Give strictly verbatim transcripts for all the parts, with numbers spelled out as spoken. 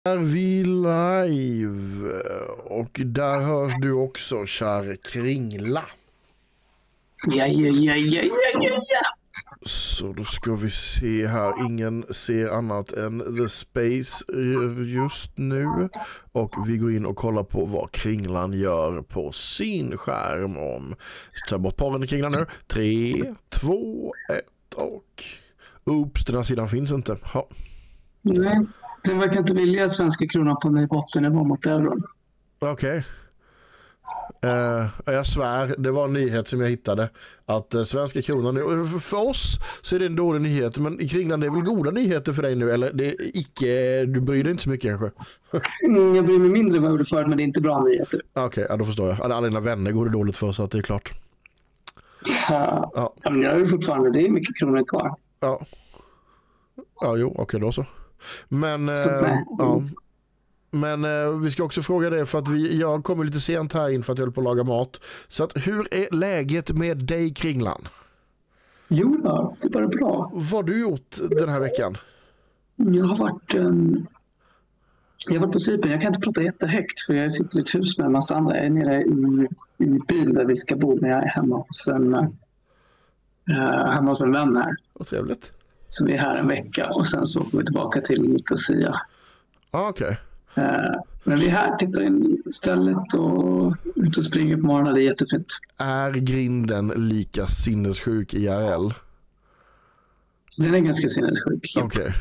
Är vi live och där hörs du också, kär Kringla. Ja, ja, ja, ja, ja, ja. Så då ska vi se här. Ingen ser annat än The Space just nu. Och vi går in och kollar på vad Kringlan gör på sin skärm. Om ta bort porren i Kringlan nu. Tre, två, ett och... Oops, den här sidan finns inte. Ha. Nej, det verkar inte vilja svenska kronan på den botten nivå mot euron. Okej. Okay. Uh, jag svär, det var en nyhet som jag hittade att uh, svenska kronan nu, för oss så är det en dålig nyhet, men i Kringlan det är väl goda nyheter för dig nu, eller det är icke, du bryr dig inte så mycket kanske? mm, jag bryr mig mindre vad jag gjorde förut, men det är inte bra nyheter. Okej, okay, ja, då förstår jag. Alla dina vänner går det dåligt för, så att det är klart. Ja, ja. Men jag är ju fortfarande, det är mycket kronor kvar. Ja, ja jo, okej okay, då så. Men så, uh, ja. Men eh, vi ska också fråga det för att vi, jag kommer lite sent här in för att jag håller på att laga mat. Så att, hur är läget med dig, Kringlan? Jo då, det är bara bra. Vad har du gjort den här veckan? Jag har varit um, jag har varit på Cypern. Jag kan inte prata jättehögt för jag sitter i ett hus med en massa andra. Jag är nere i, i byn där vi ska bo, men jag är hemma hos en, uh, hemma hos en vän här. Vad trevligt. Så vi är här en vecka och sen så åker vi tillbaka till Nicosia. Ah, okej. Okay. Men vi är här, tittar in stället och ut och springer på morgonen, det är jättefint. Är grinden lika sinnessjuk I R L? Den är ganska sinnessjuk. Okej. Okay.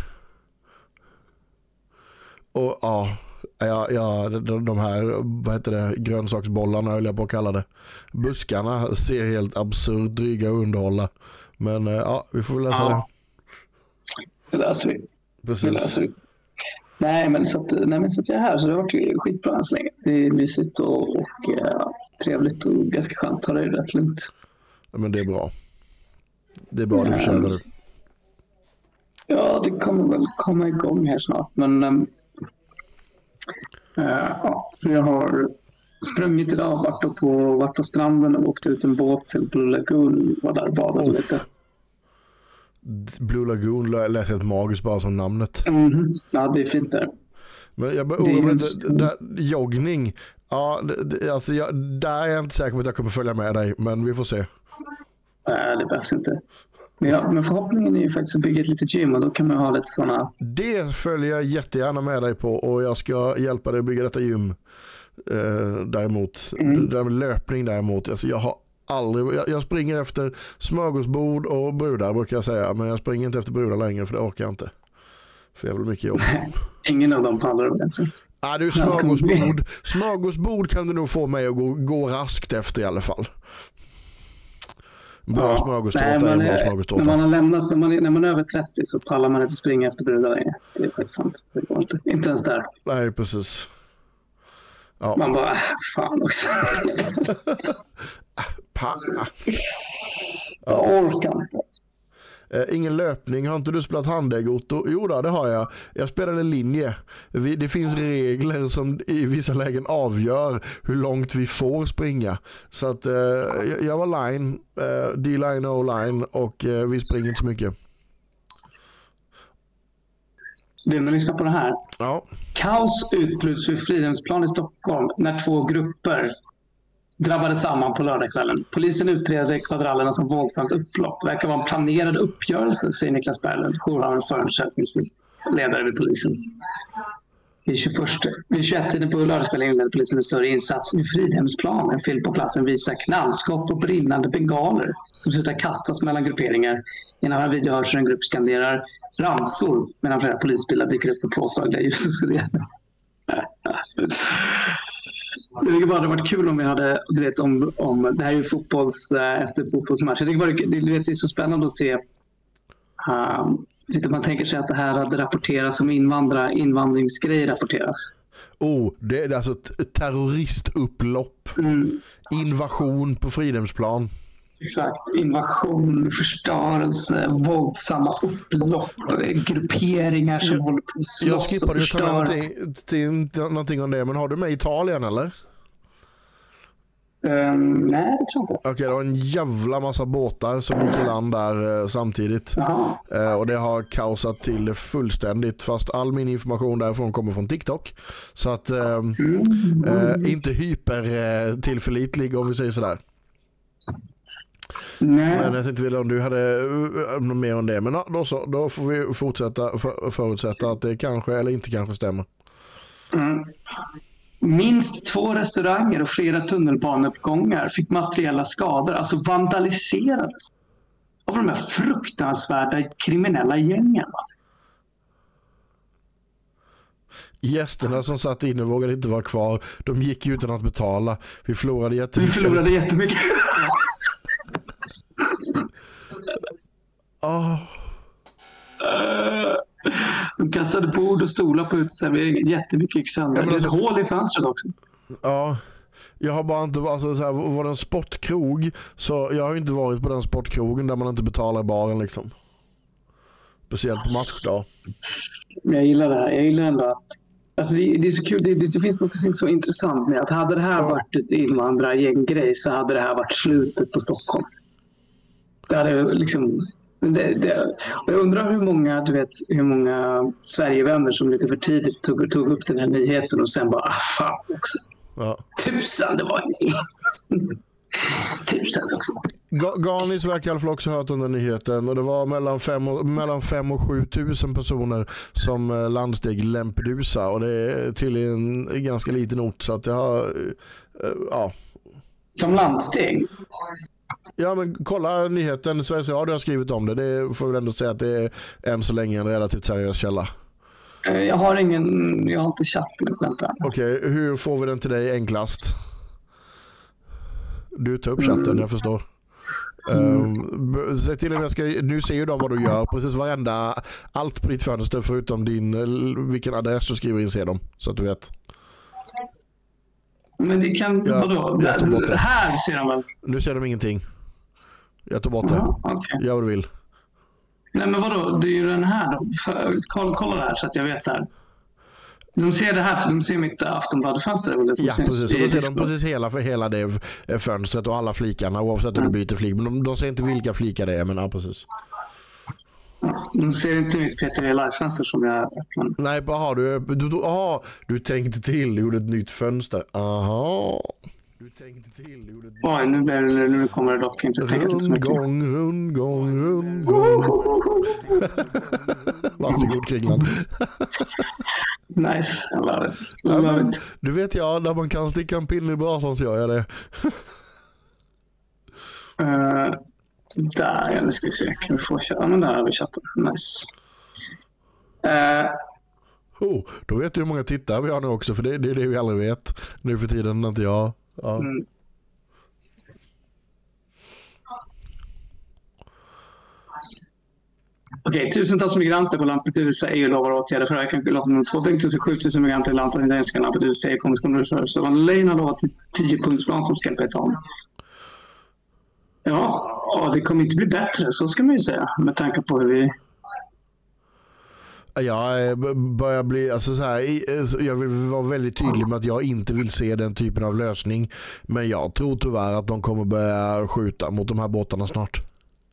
Och ja, ja, ja de, de här, vad heter det, grönsaksbollarna höll jag på att kalla det. Buskarna ser helt absurd dryga och underhålla. Men ja, vi får väl läsa ja. det. Det läser vi. Precis. Det läser vi. Nej men, så att, nej, men så att jag är här så det har varit skitbra än så länge. Det är mysigt och, och ja, trevligt och ganska skönt. Ta det rätt lugnt. Ja, men det är bra. Det är bra, det förtjänar du. Ja, det kommer väl komma igång här snart. Men ähm, äh, ja, så jag har sprungit idag, varit på, varit på stranden och åkt ut en båt till Blue Lagoon. Var där och badade oh. lite. Blue Lagoon lät helt magiskt bara som namnet. Mm-hmm. Ja, det är fint där. Men jag bara oroar mig lite, joggning. Ja, det, alltså jag, där är jag inte säker på att jag kommer följa med dig, men vi får se. Nej, det behövs inte. Men, ja, men förhoppningen är ju faktiskt att bygga ett litet gym och då kan man ha lite sådana... Det följer jag jättegärna med dig på och jag ska hjälpa dig att bygga detta gym. Eh, däremot, mm. det där med löpning däremot, alltså jag har aldrig, jag, jag springer efter smörgåsbord och brudar brukar jag säga, men jag springer inte efter brudar längre för det orkar jag inte. För jag vill mycket jobb. Ingen av dem pallar det. Ja, du smörgåsbord. Smörgåsbord kan du nog få mig att gå, gå raskt efter i alla fall. Bra ja, smörgåstårta är en bra smörgåstårta. När man har lämnat, när man, när man är över trettio så pallar man inte springa efter brudar längre. Det är faktiskt sant. Det går inte. Inte ens där. Nej, precis. Ja. Man bara, fan också. Panna. Jag orkar inte. Eh, ingen löpning. Har inte du spelat handägg, Otto? Jo då, det har jag. Jag spelade linje. Vi, det finns regler som i vissa lägen avgör hur långt vi får springa. Så att eh, jag, jag var line, eh, D-line och O-line och eh, vi springer inte så mycket. Vill man lyssna på det här? Ja. Kaos utbryts vid Fridhemsplan i Stockholm när två grupper drabbade samman på lördagskvällen. Polisen utreder kvadrallerna som våldsamt upplopp. Det verkar vara en planerad uppgörelse, säger Niklas Berglund, jourhavande förundersökningsledare vid polisen. Vid tjugoett-tiden på lördagskvällen inledde polisen en större insats vid Fridhemsplan. En film på platsen visar knallskott och brinnande bengaler som slutar kastas mellan grupperingar. I en annan video hörs en grupp skanderar ramsor medan flera polisbilar dyker upp på påslagliga ljus och så vidare. Jag tycker bara det hade varit kul om vi hade, du vet, om, om det här är ju fotbolls, efter fotbollsmatch. Jag tycker bara det, det, det är så spännande att se um, om man tänker sig att det här hade rapporterats som invandra, invandringsgrejer rapporteras. Oh, det är alltså ett terroristupplopp. Mm. Invasion på Fridhemsplan. Exakt, invasion, förstörelse, våldsamma upplopp, grupperingar som jag, håller på att slåss jag skippade och förstöra. Jag skippade någonting, någonting om det, men har du med Italien eller? Um, nej, det tror jag inte. Okej, okay, det var en jävla massa båtar som gick i land där eh, samtidigt. Eh, och det har kaosat till det fullständigt. Fast all min information därifrån kommer från TikTok. Så att eh, mm. eh, inte hyper eh, tillförlitlig om vi säger sådär. Nej. Men jag tänkte vilja om du hade uh, något mer om det. Men då, så, då får vi fortsätta för, förutsätta att det kanske eller inte kanske stämmer. Mm. Minst två restauranger och flera tunnelbaneuppgångar fick materiella skador, alltså vandaliserades av de här fruktansvärda kriminella gängen. Gästerna som satt inne vågade inte vara kvar. De gick utan att betala. Vi förlorade jättemycket. Vi förlorade jättemycket. Oh. De kastade bord och stolar på uteserveringen. Jättemycket gick sönder. Det är ett hål i fönstret också. Ja, jag har bara inte alltså, så här, var det en sportkrog, så jag har inte varit på den sportkrogen där man inte betalar baren liksom. Speciellt på matchdag. Jag gillar det här. Jag gillar ändå att alltså, det, det är så kul. Det, det finns något så intressant med att hade det här ja. varit ett invandrargänggrej så hade det här varit slutet på Stockholm. Det hade liksom Det, det, och jag undrar hur många, du vet, hur många Sverigevänner som lite för tidigt tog, tog upp den här nyheten och sen bara, ah fan också. Ja. Tusan, det var tusan också. Garnis verkar i alla fall också hört om den nyheten och det var mellan fem och, mellan fem och sju tusen personer som landsteg Lampedusa och det är tydligen en ganska liten ort så att det har, ja. Som landsteg? Ja, men kolla nyheten. Sveriges Radio har skrivit om det. Det får vi ändå säga att det är än så länge en relativt seriös källa. Jag har ingen, jag har inte chatten. Okej, okay, hur får vi den till dig enklast? Du tar upp chatten, mm. jag förstår. Mm. Um, säg till om jag ska, nu ser ju de vad du gör. Precis varenda, allt på ditt fönster förutom din, vilken adress du skriver in ser dem. Så att du vet. Men det kan, ja, vadå? Det. Här ser de väl? Nu ser de ingenting. Jag tog bort det. Aha, okay. Gör vad du vill. Nej men vadå? Det är ju den här då. Kolla, kolla där så att jag vet där. De ser det här, för de ser mitt Aftonbladet-fönster. Ja, precis. Så de ser de precis hela, för hela det fönstret och alla flikarna oavsett om mm. du byter flik. Men de, de ser inte vilka flikar det är, men ja, precis. De ser inte ut Peter i live-fönster som jag öppnade. Nej, bara har du, du, du, aha, du tänkte till, du gjorde ett nytt fönster. Aha. Du tänkte till, du gjorde ett nytt... Oj, nu, blir det, nu kommer det dock inte tänka till så mycket. Rundgång, rundgång, rundgång. Varsågod, Kringland. Nice, I love it. I ja, love men, it. Du vet jag, där man kan sticka en pinne i brasan så gör jag det. uh, där, ja, nu ska vi se. Kan vi få chatta? Ja, men där har vi chatten. Nice. Uh, oh, då vet du hur många tittare vi har nu också, för det, det är det vi aldrig vet. Nu för tiden, inte jag. Ja. Mm. Okej, okay, tusentals migranter på Lampedusa är ju lovar åtgärder för att jag kan två tusen sju tusen migranter i Lampedusa i Lampedusa är komiskt så Van Leyen har lovat tio-punktsplan som ska hjälpa om. Ja, ja, det kommer inte bli bättre, så ska man ju säga, med tanke på hur vi... Jag börjar bli, alltså så här, jag vill vara väldigt tydlig med att jag inte vill se den typen av lösning, men jag tror tyvärr att de kommer börja skjuta mot de här båtarna snart.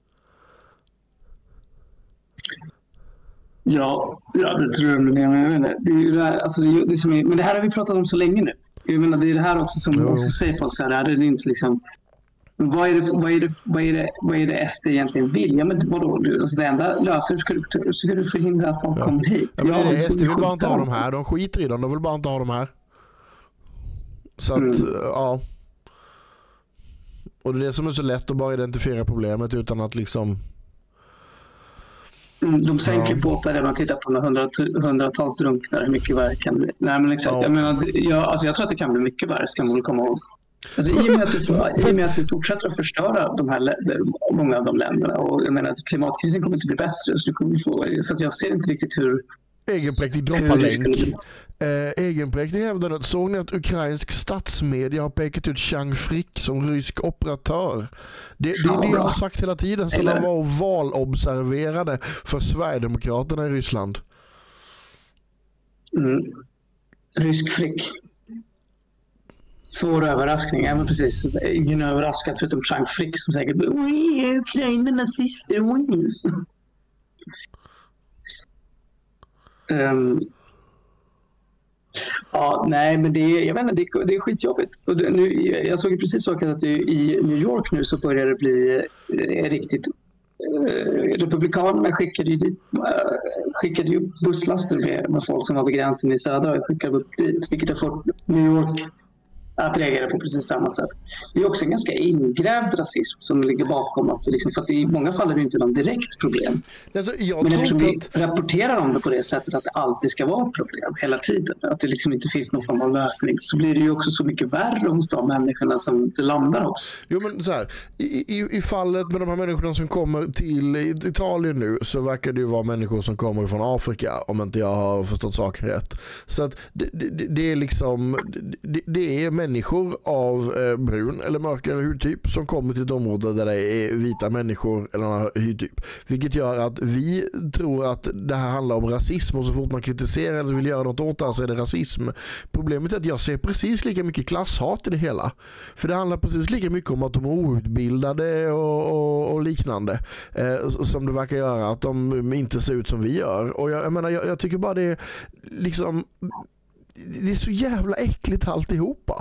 Ja, ja det tror jag. Men jag menar, det är ju det här, alltså det, det som är, men det här har vi pratat om så länge nu. Jag menar, det är det här också som man ska säga folk så här, det är inte liksom, vad är det, vad är det, vad är det, vad är det S D egentligen vill? Ja, men vadå? Alltså det enda löser ska du, ska du förhindra att folk ja. kommer hit. Ja, men ja, det, S D vill bara inte ha dem här. De skiter i dem, de vill bara inte ha dem här. Så att, mm. ja. Och det är det som är så lätt att bara identifiera problemet utan att liksom... De sänker ja. båtar där man tittar på några hundrat, hundratals drunknar, hur mycket värre kan det bli? Nej, men exakt. Ja. Jag, menar, jag, alltså jag tror att det kan bli mycket värre, ska man väl komma ihåg. Alltså, i, och med att du, I och med att vi fortsätter att förstöra de här, många av de länderna, och jag menar att klimatkrisen kommer inte bli bättre, så, kommer få, så att jag ser inte riktigt hur... Egenpräktig droppar-länk. Eh, Egenpräktig hävdar att såg ni att ukrainsk statsmedia har pekat ut Chang Frick som rysk operatör. Det, det är det jag har sagt hela tiden sedan de var valobserverade för Sverigedemokraterna i Ryssland. Mm. Rysk Frick. Svår överraskning, ja men precis. Ingen överraskad förutom Chang Frick som säkert blir oj, Ukraina nazister, oj. um, ja, nej men det är, jag vet inte, det, det är skitjobbigt. Och det, nu, jag såg ju precis så att det, i New York nu så börjar det bli eh, riktigt eh, republikanerna skickade ju dit, eh, skickade ju busslaster med, med folk som var begränsade i södra och skickade upp dit, vilket har fått New York att reagera på precis samma sätt. Det är också en ganska ingrävd rasism som ligger bakom att det liksom, för att i många fall är det inte någon direkt problem. Alltså, jag Men eftersom vi att... rapporterar om det på det sättet att det alltid ska vara ett problem hela tiden, att det liksom inte finns någon form av lösning, så blir det ju också så mycket värre hos de människorna som det landar hos. Jo men så här, i, i, i fallet med de här människorna som kommer till Italien nu så verkar det ju vara människor som kommer från Afrika, om inte jag har förstått saken rätt. Så att det, det, det är liksom det, det är människor av eh, brun eller mörkare hudtyp som kommer till ett område där det är vita människor eller annan hudtyp. Vilket gör att vi tror att det här handlar om rasism, och så fort man kritiserar eller vill göra något åt det så är det rasism. Problemet är att jag ser precis lika mycket klasshat i det hela. För det handlar precis lika mycket om att de är outbildade och, och, och liknande eh, som det verkar göra att de inte ser ut som vi gör. Och jag, jag menar, jag, jag tycker bara det är liksom det är så jävla äckligt alltihopa.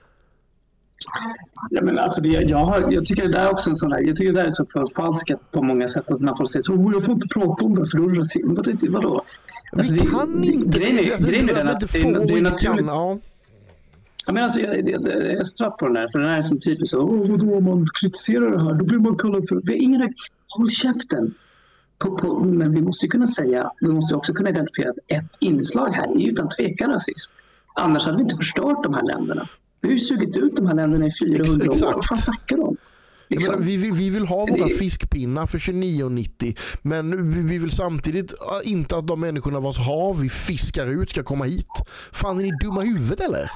Ja, men alltså det, jag, har, jag tycker det där är också en sån här, jag tycker det där är så förfalskat på många sätt. Alltså när folk säger så, oh, jag får inte prata om det för då är det rasism. Vad, vadå? Alltså vi kan det, inte. Grejen är, grejen är den att det, det, det är naturligt. Kan, ja. Jag menar alltså, jag, jag, jag, jag strapp på den här, för den här är som typiskt så, oh, vadå, om man kritiserar det här, då blir man kallad för, vi har ingen, håll käften. På, på, men vi måste kunna säga, vi måste också kunna identifiera att ett inslag här är utan tvekan rasism. Annars hade vi inte förstört de här länderna. Vi har ju sugit ut de här länderna i fyrahundra Exakt. år. Vad fan snackar de om? Liksom. Menar, vi, vi, vi vill ha våra fiskpinnar för tjugonio nittio, men vi, vi vill samtidigt inte att de människorna vars hav vi fiskar ut ska komma hit. Fan, är ni dumma i huvudet eller?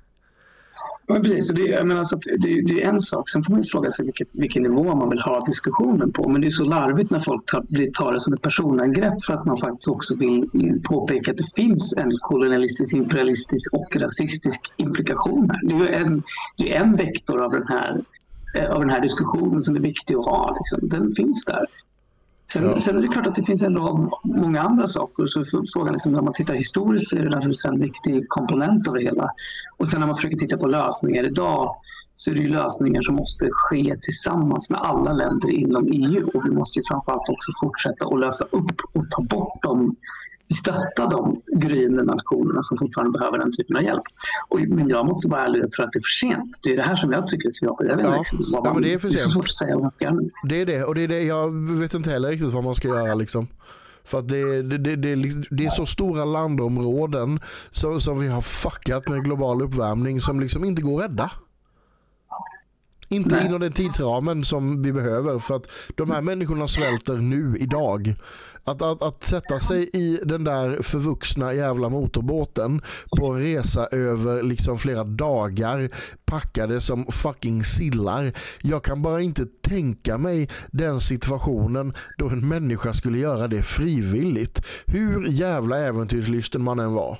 Ja, precis. Så det, jag menar, så att det, det är en sak. Sen får man fråga sig vilket, vilken nivå man vill ha diskussionen på. Men det är så larvigt när folk tar, tar det som ett personangrepp för att man faktiskt också vill påpeka att det finns en kolonialistisk, imperialistisk och rasistisk implikation här. Det är en, det är en vektor av den här, av den här diskussionen som är viktig att ha. Liksom. Den finns där. Sen, ja. sen är det klart att det finns en rad många andra saker. Så frågan liksom, när man tittar historiskt så är det naturligtvis en viktig komponent av det hela. Och sen när man försöker titta på lösningar idag så är det ju lösningar som måste ske tillsammans med alla länder inom E U. Och vi måste ju framförallt också fortsätta att lösa upp och ta bort dem. Stötta de gryende nationerna som fortfarande behöver den typen av hjälp. Och, men jag måste bara ärligt, jag tror att det är för sent. Det är det här som jag tycker är så jobbigt. Jag vet ja. liksom, vad ja, man, men det är för sent. Det är så svårt att säga vad man ska göra. Det är det, och det är det. Jag vet inte heller riktigt vad man ska göra liksom. För att det, det, det, det, det är så stora landområden som, som vi har fuckat med global uppvärmning som liksom inte går att rädda. Inte Nej. inom den tidsramen som vi behöver, för att de här människorna svälter nu idag. Att, att, att sätta sig i den där förvuxna jävla motorbåten på en resa över liksom flera dagar packade som fucking sillar. Jag kan bara inte tänka mig den situationen då en människa skulle göra det frivilligt. Hur jävla äventyrslysten man än var.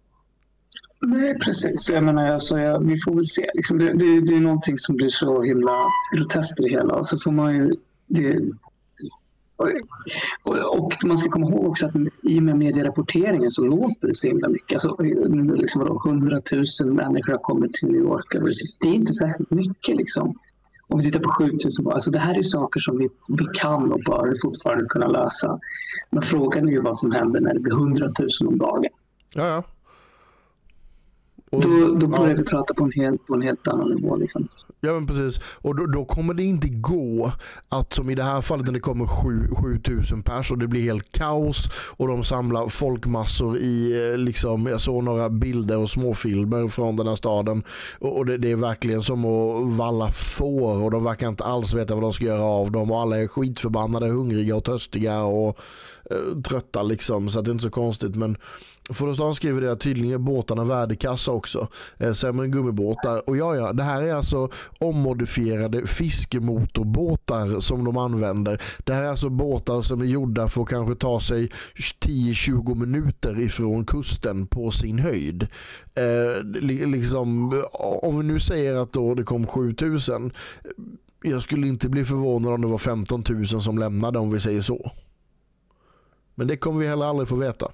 Nej, precis. Jag menar, alltså, jag, vi får väl se. Liksom, det, det, det är någonting som blir så himla groteskt i det hela. Och så får man ju... Det, och, och, och man ska komma ihåg också att i och med medierapporteringen så låter det så himla mycket. Alltså, liksom, vadå, hundratusen människor har kommit till New York. Det är inte särskilt mycket liksom. Om vi tittar på sjutusen. Alltså, det här är ju saker som vi, vi kan och bör fortfarande kunna lösa. Men frågan är ju vad som händer när det blir hundratusen om dagen. Ja, ja. Och, då då börjar ja. vi prata på en helt, på en helt annan nivå. Liksom. Ja, men precis. Och då, då kommer det inte gå att som i det här fallet när det kommer sju tusen pers och det blir helt kaos och de samlar folkmassor i liksom, jag såg några bilder och småfilmer från den här staden och, och det, det är verkligen som att valla får och de verkar inte alls veta vad de ska göra av dem och alla är skitförbannade, hungriga och törstiga och uh, trötta liksom, så att det är inte så konstigt, men Fordonstan skriver det att tydligen är båtarna värdekassa också. Eh, sämre än gummibåtar. Och ja, ja, det här är alltså ommodifierade fiskemotorbåtar som de använder. Det här är alltså båtar som är gjorda för att kanske ta sig tio till tjugo minuter ifrån kusten på sin höjd. Eh, liksom, om vi nu säger att då det kom sju tusen, jag skulle inte bli förvånad om det var femton tusen som lämnade, om vi säger så. Men det kommer vi heller aldrig få veta.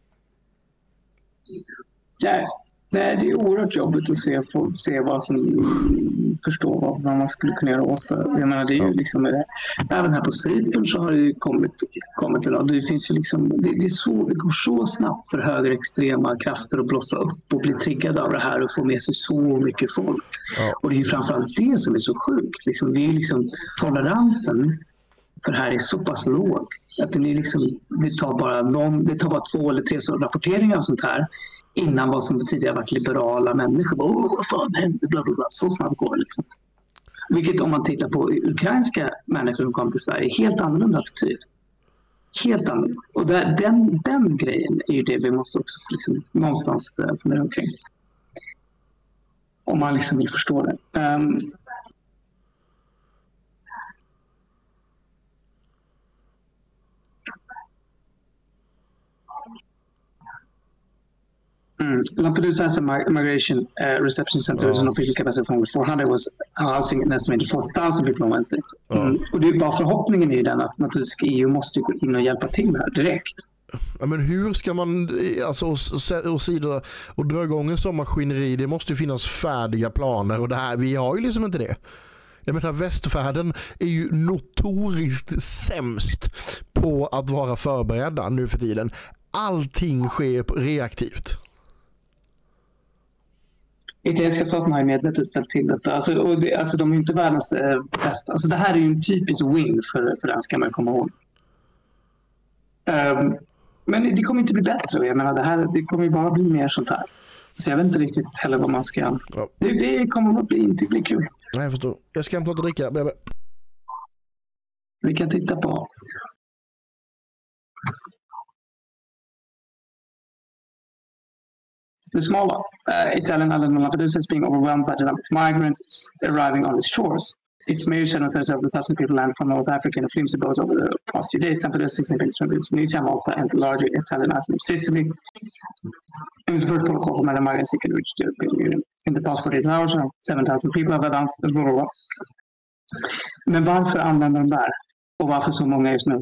Nej, nej, det är oerhört jobbigt att se, få, se vad som förstå vad, vad man skulle kunna göra åt det. Jag menar, det är ju liksom, även här på Cypern så har det ju kommit, kommit en, det finns ju liksom, det, det, är så, det går så snabbt för högerextrema krafter att blossa upp och bli triggade av det här och få med sig så mycket folk. Ja. Och det är ju framförallt det som är så sjukt. Liksom, det är liksom toleransen för här är så pass låg att det, är liksom, det, tar bara någon, det tar bara två eller tre rapporteringar och sånt här innan vad som tidigare varit liberala människor. Åh, vad fan hände? Bla, bla, bla. Så snabbt går det liksom. Vilket om man tittar på ukrainska människor som kom till Sverige, helt annorlunda attityd. Helt annorlunda. Och där, den, den grejen är ju det vi måste också liksom, någonstans uh, fundera omkring. Om man liksom vill förstå det. Um, Mm. Lampedusa has a migration uh, reception center with oh. an official capacity of four hundred, was housing an estimated four thousand people on Wednesday. Mm. Oh. Och det var förhoppningen är den att naturligtvis E U måste gå in och hjälpa till här direkt. Ja, men hur ska man alltså och, och, sidor, och dra igång en sån maskineri? Det måste ju finnas färdiga planer och det här, vi har ju liksom inte det. Jag menar, västvärlden är ju notoriskt sämst på att vara förberedda nu för tiden. Allting sker reaktivt. Italienska staten har ju medvetet ställt till detta. Alltså, och det, alltså, de är ju inte världens eh, bästa. Alltså, det här är ju en typisk win för, för den, ska man komma ihåg. Um, men det kommer inte bli bättre. Jag menar, det, här, det kommer ju bara bli mer sånt här. Så jag vet inte riktigt heller vad man ska... Ja. Det, det kommer att bli, inte bli kul. Nej, jag förstår. Jag ska hämta och dricka. Bebe. Vi kan titta på... The smaller uh, Italian island of Lampedusa is being overwhelmed by the number of migrants arriving on its shores. Its mayor said on Thursday of the thousand people landed from North Africa in a flimsy boat over the past few days. Lampedusa is sixteen billion Tunisia, Malta, and the larger Italian island of Sicily. It was the first protocol for many migrants seeking to reach the European Union. In the past forty-eight hours, around seven thousand people have announced. Men varför använder de där? Och varför så många just nu?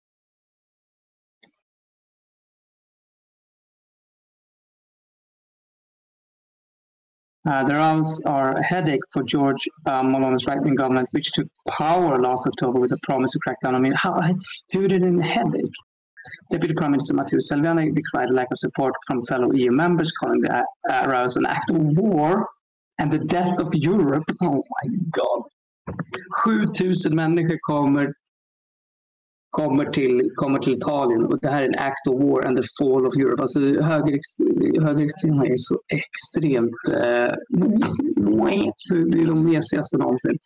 Uh, the rounds are a headache for George uh, Maloney's right-wing government, which took power last October with a promise to crack down. I mean, how, who did it a headache? Deputy Prime Minister Matteo Salvini declared a lack of support from fellow E U members, calling the uh, rows an act of war and the death of Europe. Oh my God. sju tusen människor kommer, kommer, till, kommer till Italien och det här är en act of war and the fall of Europe. Alltså högerextrema är så extremt eh, det är de mesigaste någonsin.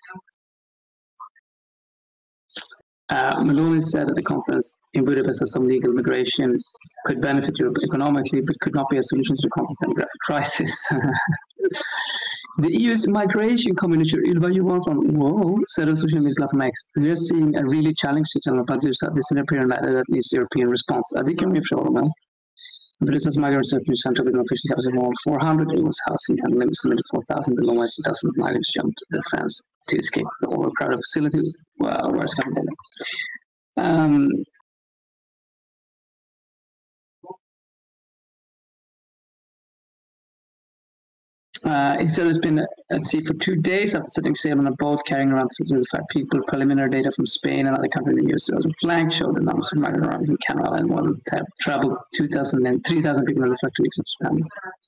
Uh, Maloney said at the conference in Budapest that some legal migration could benefit Europe economically but could not be a solution to the country's demographic crisis. The E U's migration commissioner Ylva Johansson whoa, said on social media platform X, we are seeing a really challenging situation about this disappearing matter that needs European response. Uh, det kan vi förstå med. Budapest's migrant reception center with an official capacity of four hundred, it was housing and limits limited four thousand below west a dozen migrants jumped the fence to escape the overcrowded facility. Well, where's coming from? Um, Uh, he said it's been at sea for two days after setting sail on a boat carrying around thirty-five people. Preliminary data from Spain and other countries in the U S as a flank showed the numbers of migrant arrivals in Canada and more than have traveled two thousand and three thousand people in the first two weeks of September.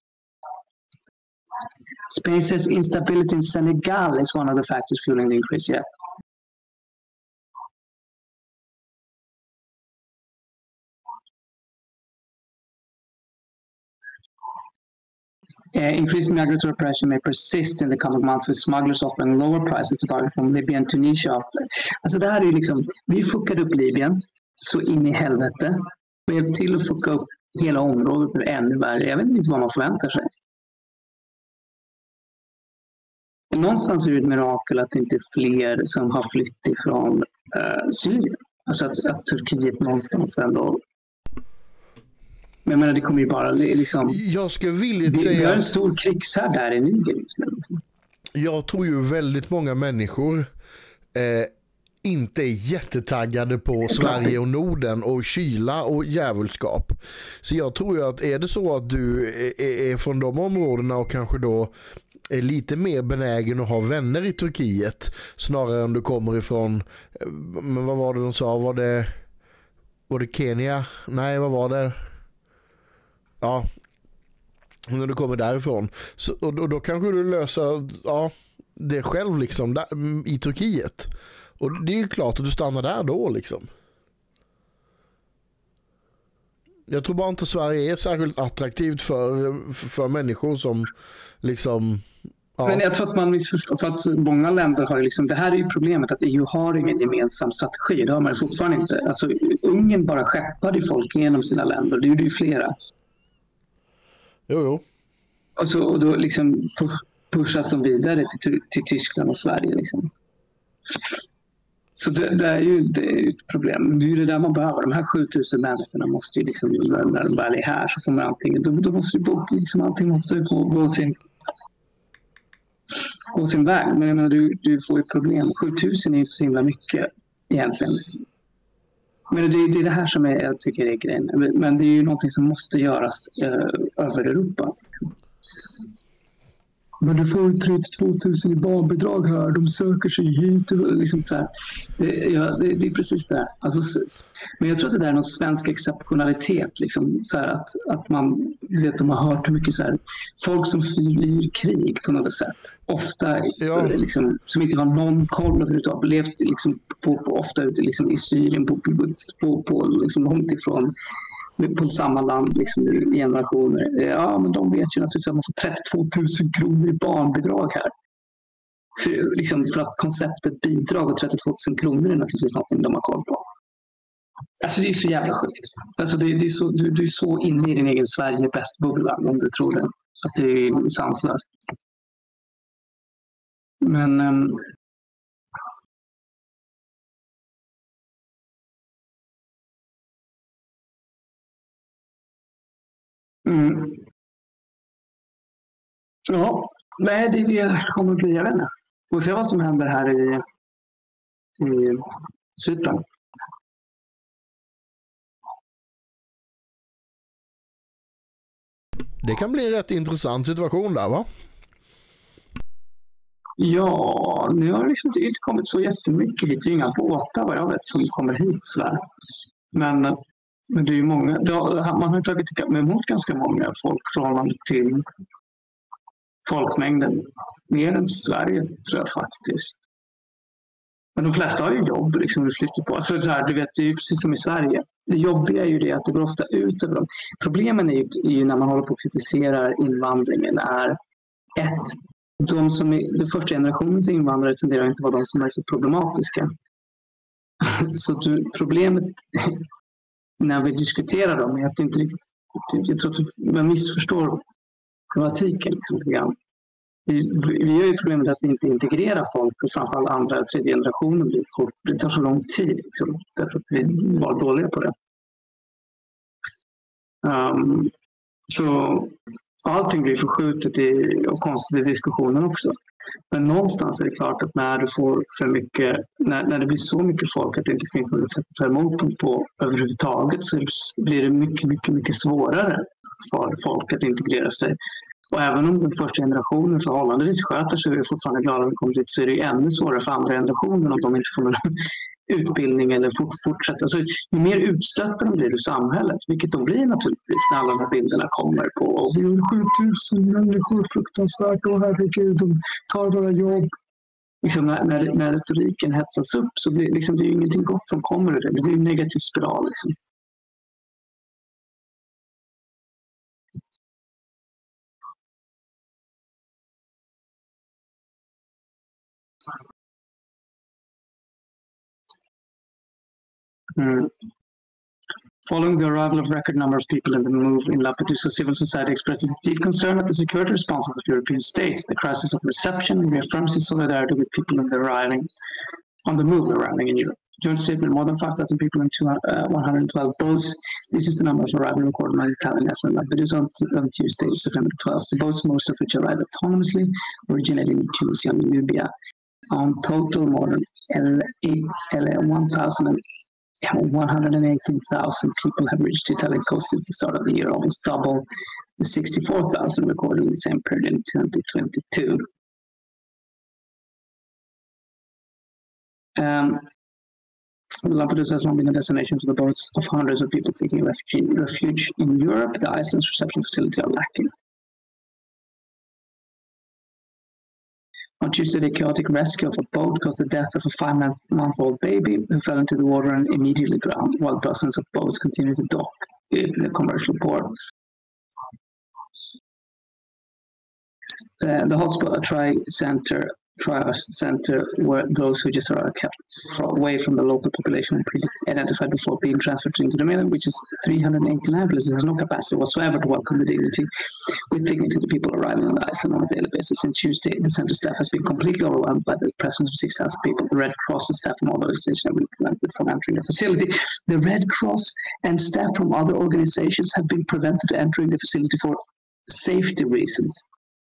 Spain says instability in Senegal is one of the factors fueling the increase. Yeah. Uh, increasing migratory pressure may persist in the coming months with smugglers offering lower prices to buy from Libya and Tunisia. Alltså det här är liksom, vi fuckade upp Libyen så in i helvete. Vi hjälpte till att fucka upp hela området nu ännu värre. Jag vet inte vad man förväntar sig. Någonstans är det ett mirakel att det inte är fler som har flytt ifrån uh, Syrien. Alltså att, att Turkiet någonstans ändå... Men jag menar, det kommer ju bara liksom... Jag ska villigt vi, säga vi har en att stor krigshärd där i Niger. Liksom. Jag tror ju väldigt många människor eh, inte är jättetaggade på Sverige och Norden och kyla och djävulskap. Så jag tror ju att är det så att du är, är från de områdena och kanske då är lite mer benägen att ha vänner i Turkiet snarare än du kommer ifrån, men vad var det de sa, var det var det Kenya? Nej, vad var det? Ja, när du kommer därifrån. Så, och, och då kanske du löser ja, det själv liksom där, i Turkiet. Och det är ju klart att du stannar där då liksom. Jag tror bara inte Sverige är särskilt attraktivt för, för, för människor som liksom... Ja. Men jag tror att man missförstår, för att många länder har liksom, det här är ju problemet att E U har ingen gemensam strategi, det har man fortfarande inte. Alltså Ungern bara skeppade folk genom sina länder, det gjorde ju flera. Jo, jo. Och, så, och då liksom pushas de vidare till, till Tyskland och Sverige liksom. Så det, det, är ju, det är ju ett problem. Det är ju det där man behöver. De här sjutusen människorna måste ju liksom, när de väl är här så får man antingen, då, då måste ju liksom, allting måste gå, gå sin gå sin väg. Men jag menar, du, du får ju problem. sjutusen är inte så himla mycket egentligen. Men det, det är det här som är, jag tycker är grejen. Men det är ju någonting som måste göras eh, över Europa. Men du får ju trettiotvå tusen i barnbidrag här. De söker sig hit. Liksom så här. Det, ja, det, det är precis det. Alltså, men jag tror att det där är någon svensk exceptionalitet. Liksom, så här, att, att man, du vet, de har hört hur mycket så här, folk som flyr krig på något sätt. Ofta Ja. liksom, som inte har någon koll överhuvudtaget. Levt liksom, på, på, ofta liksom, i Syrien på, på, på, på liksom, långt ifrån på samma land liksom, i generationer. Ja, men de vet ju naturligtvis att man får trettiotvå tusen kronor i barnbidrag här. För, liksom, för att konceptet bidrag och trettiotvå tusen kronor är naturligtvis något de har koll på. Alltså det är så jävla sjukt. Alltså, det, det är så, du, du är så inne i din egen Sverige bäst-bubbla om du tror det. Att det är sanslöst. Men... Um, Mm. Ja, nej, det, det kommer att bli, jag vet inte. Vi får se vad som händer här i, i Cypern. Det kan bli en rätt intressant situation där, va? Ja, nu har det liksom inte kommit så jättemycket hit. Det är inga båtar vad jag vet som kommer hit. Sådär. Men, men det är ju många. Har, man har ju tagit emot ganska många folk förhållande till folkmängden. Mer än Sverige tror jag faktiskt. Men de flesta har ju jobb liksom, du flyttar på. Alltså, så här, du vet, det är ju precis som i Sverige. Det jobbiga är ju det att det går ofta ut över dem. Problemen är ju, är ju när man håller på och kritiserar invandringen är ett, de som är, den första generationens invandrare tenderar inte vara de som är så problematiska. Så du, problemet när vi diskuterar dem är att det inte riktigt, jag tror att man missförstår problematiken liksom, lite grann. Vi, vi har ju problemet att vi inte integrerar folk och framförallt andra och tredje generationen. Det tar så lång tid liksom, därför att vi var dåliga på det. Um, så allting blir förskjutet i, och konstigt i diskussionen också. Men någonstans är det klart att när du får för mycket, när, när det blir så mycket folk att det inte finns något sätt att ta emot dem på överhuvudtaget så blir det mycket, mycket, mycket svårare för folk att integrera sig. Och även om den första generationen förhållandevis sköter sig och är fortfarande glada att de kommer dit så är det ju ännu svårare för andra generationer om de inte får någon utbildning eller fort, fortsätta. Så ju mer utstötta de blir ur samhället, vilket de blir naturligtvis när alla de här bilderna kommer på. Och vi har sjutusen människor, fruktansvärt, och herregud, de tar våra jobb. Liksom när, när, när retoriken hetsas upp så blir liksom, det är ju ingenting gott som kommer ur det. Det blir en negativ spiral. Liksom. Mm. Following the arrival of record number of people in the move in Lampedusa, civil society expresses deep concern at the security responses of European states. The crisis of reception reaffirms its solidarity with people in the arriving on the move arriving in Europe. Joint statement: more than five thousand people in two, uh, one hundred twelve boats. This is the number of arriving recorded by Italian and Lampedusa on, on Tuesday, September twelfth. The boats, most of which arrived autonomously, originating in Tunisia and Libya. On total, more than one thousand one hundred eighteen thousand people have reached the Italian coast since the start of the year, almost double the sixty-four thousand recorded in the same period in twenty twenty-two. Um, Lampedusa has long been a destination for the boats of hundreds of people seeking refuge, refuge in Europe. The Iceland's reception facility are lacking. On Tuesday, the chaotic rescue of a boat caused the death of a five-month-old baby who fell into the water and immediately drowned, while dozens of boats continue to dock in the commercial port. Uh, the hotspot, a tri-center triage center, where those who just are kept away from the local population and pre-identified before being transferred into the mainland, which is three hundred eighty-nine places, has no capacity whatsoever to welcome the dignity with dignity to people arriving on the island on a daily basis. Since Tuesday, the center staff has been completely overwhelmed by the presence of six thousand people. The Red Cross and staff from other organizations have been prevented from entering the facility. The Red Cross and staff from other organizations have been prevented from entering the facility for safety reasons.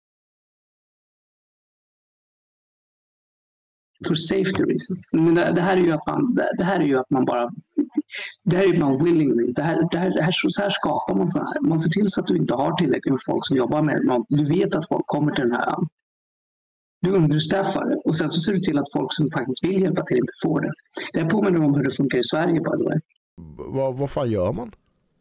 For safety reasons. Men det, det här är ju att man det, det här är ju att man bara det här är ju man willingly. Det här det här, det här så här skapar man så här. Man ser till så att du inte har tillräckligt med folk som jobbar med något. Du vet att folk kommer till den här. Du understaffar det och sen så ser du till att folk som faktiskt vill hjälpa till inte får det. Det här påminner om hur det funkar i Sverige by the way. Vad vad fan gör man?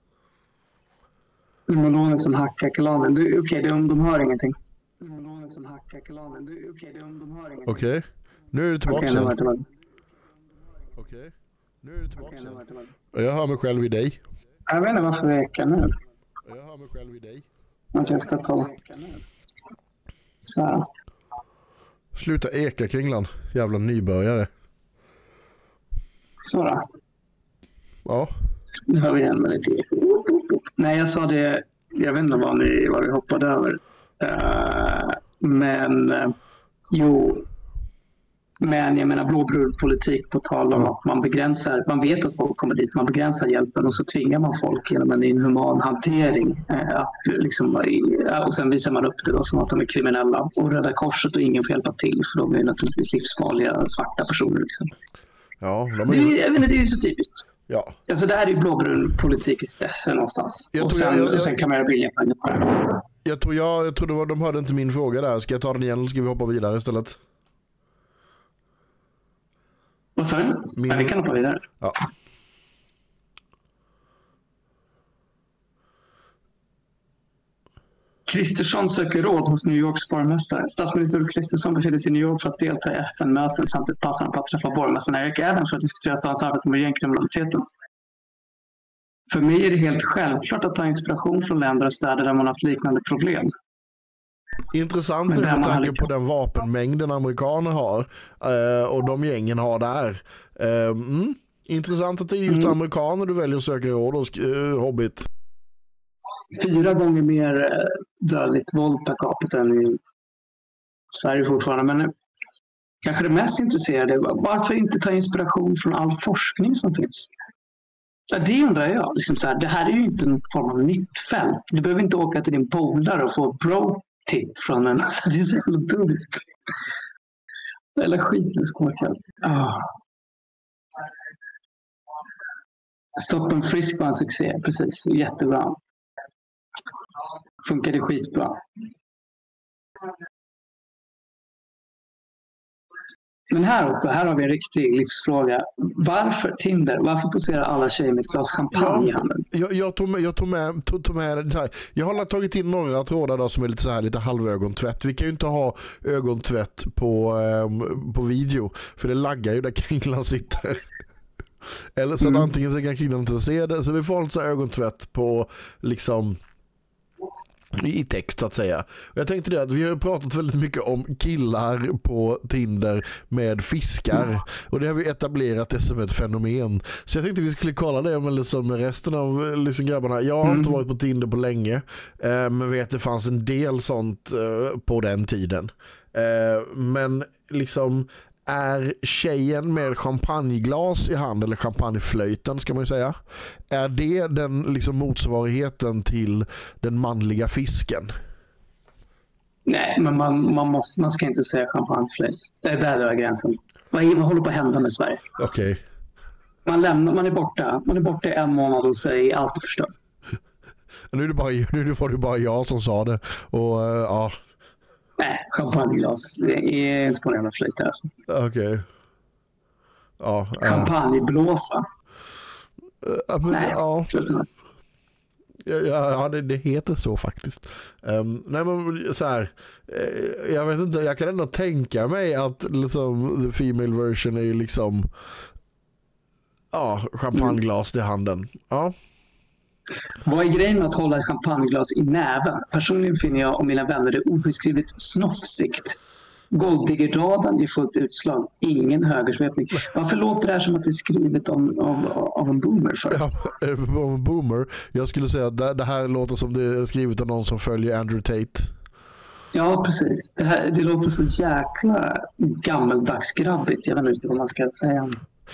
Mononer som hackar klanen. Du okej, okay, de de hör ingenting. Mononer som hackar klanen. Du okej, okay, de de hör ingenting. Okej. Okay. Nu är du tillbaka. Okej, okay, nu okay. Nu är du tillbaka. Okay, nu och jag hör mig själv i dig. Jag vet inte varför det ekar nu. Jag hör mig själv i dig. Att jag ska kolla. Så. Sluta eka, Kringlan. Jävla nybörjare. Så då. Ja. Nu hör vi igen med lite. Nej, jag sa det. Jag vet inte vad, ni, vad vi hoppade över. Uh, men uh, jo. Men jag menar blåbrun politik på tal om att man begränsar, man vet att folk kommer dit, man begränsar hjälpen och så tvingar man folk genom en inhuman hantering eh, att liksom, och sen visar man upp det då som att de är kriminella och Röda Korset och ingen får hjälpa till för de är naturligtvis livsfarliga svarta personer liksom. Ja, de är... det, är, jag vet inte, det är ju så typiskt. Ja. Alltså det här är ju blåbrun politik i dess någonstans. Och sen, jag, jag, jag, sen kan man göra billiga pengar på det. Jag tror, jag, jag tror det var, de hörde inte min fråga där. Ska jag ta den igen eller ska vi hoppa vidare istället? Vad sa du? Min... Ja, vi kan hoppa vidare. Ja. Kristersson söker råd hos New Yorks borgmästare. Statsminister Ulf Kristersson befinner sig i New York för att delta i F N-möten samtidigt passar han på att träffa borgmästaren Eric Adams för att diskutera stadens arbete med gängkriminaliteten. För mig är det helt självklart att ta inspiration från länder och städer där man har haft liknande problem. Intressant nu med tanke på den vapenmängden amerikaner har uh, och de gängen har där. Uh, mm, intressant att det är just mm. amerikaner du väljer att söka råd hos uh, Hobbit. Fyra gånger mer dödligt våld per capita än i Sverige fortfarande. Men kanske det mest intresserade är varför inte ta inspiration från all forskning som finns? Ja, det undrar jag. Liksom så här, det här är ju inte någon form av nytt fält. Du behöver inte åka till din polare och få bro tip från en. Alltså, det är så jävla dumt. Eller skitnöskorkad. Ah. Stopp en frisk var en succé. Precis. Jättebra. Funkade skitbra. Men här också, här har vi en riktig livsfråga. Varför Tinder? Varför poserar alla tjejer med ett glas champagne i handen? Jag, jag tog med, jag tog med, tog, tog med så här. Jag har tagit in några trådar då som är lite så här lite halvögontvätt. Vi kan ju inte ha ögontvätt på, eh, på video för det laggar ju där Kringlan sitter. Eller så att mm. antingen så kan Kringlan inte se det, så vi får alltså ögontvätt på liksom i text så att säga. Och jag tänkte det att vi har pratat väldigt mycket om killar på Tinder med fiskar och det har vi etablerat det som ett fenomen. Så jag tänkte vi skulle kolla det med, liksom, med resten av liksom, grabbarna. Jag har mm. inte varit på Tinder på länge eh, men vet det fanns en del sånt eh, på den tiden. Eh, men liksom är tjejen med champagneglas i hand eller champagneflöjten ska man ju säga. Är det den liksom motsvarigheten till den manliga fisken? Nej, men man, man, måste, man ska inte säga champagneflöjt. Det är där det är gränsen. Vad, vad håller på att hända med Sverige? Okej. Okay. Man lämnar, man är borta. Man är borta i en månad och säger allt är förstört. Nu är det bara, nu var det bara jag som sa det. Och uh, ja... Nej, champagneglas. Det är inte på den jävla flöjt alltså. Okej. Okay. Ja. Champagneblåsa. Uh, men, nej, ja. Ja, ja det, det heter så faktiskt. Um, nej men så här, uh, jag vet inte, jag kan ändå tänka mig att liksom the female version är ju liksom ja, champagneglas mm. i handen. Ja. Vad är grejen med att hålla ett champagneglas i näven? Personligen finner jag och mina vänner det obeskrivligt snofsigt. Golddiggerradan ger fullt utslag. Ingen högersvepning. Varför låter det här som att det är skrivet om, av, av en boomer? För? Ja, av en boomer. Jag skulle säga att det, det här låter som det är skrivet av någon som följer Andrew Tate. Ja, precis. Det, här, det låter så jäkla gammeldagsgrabbigt. Jag vet inte vad man ska säga.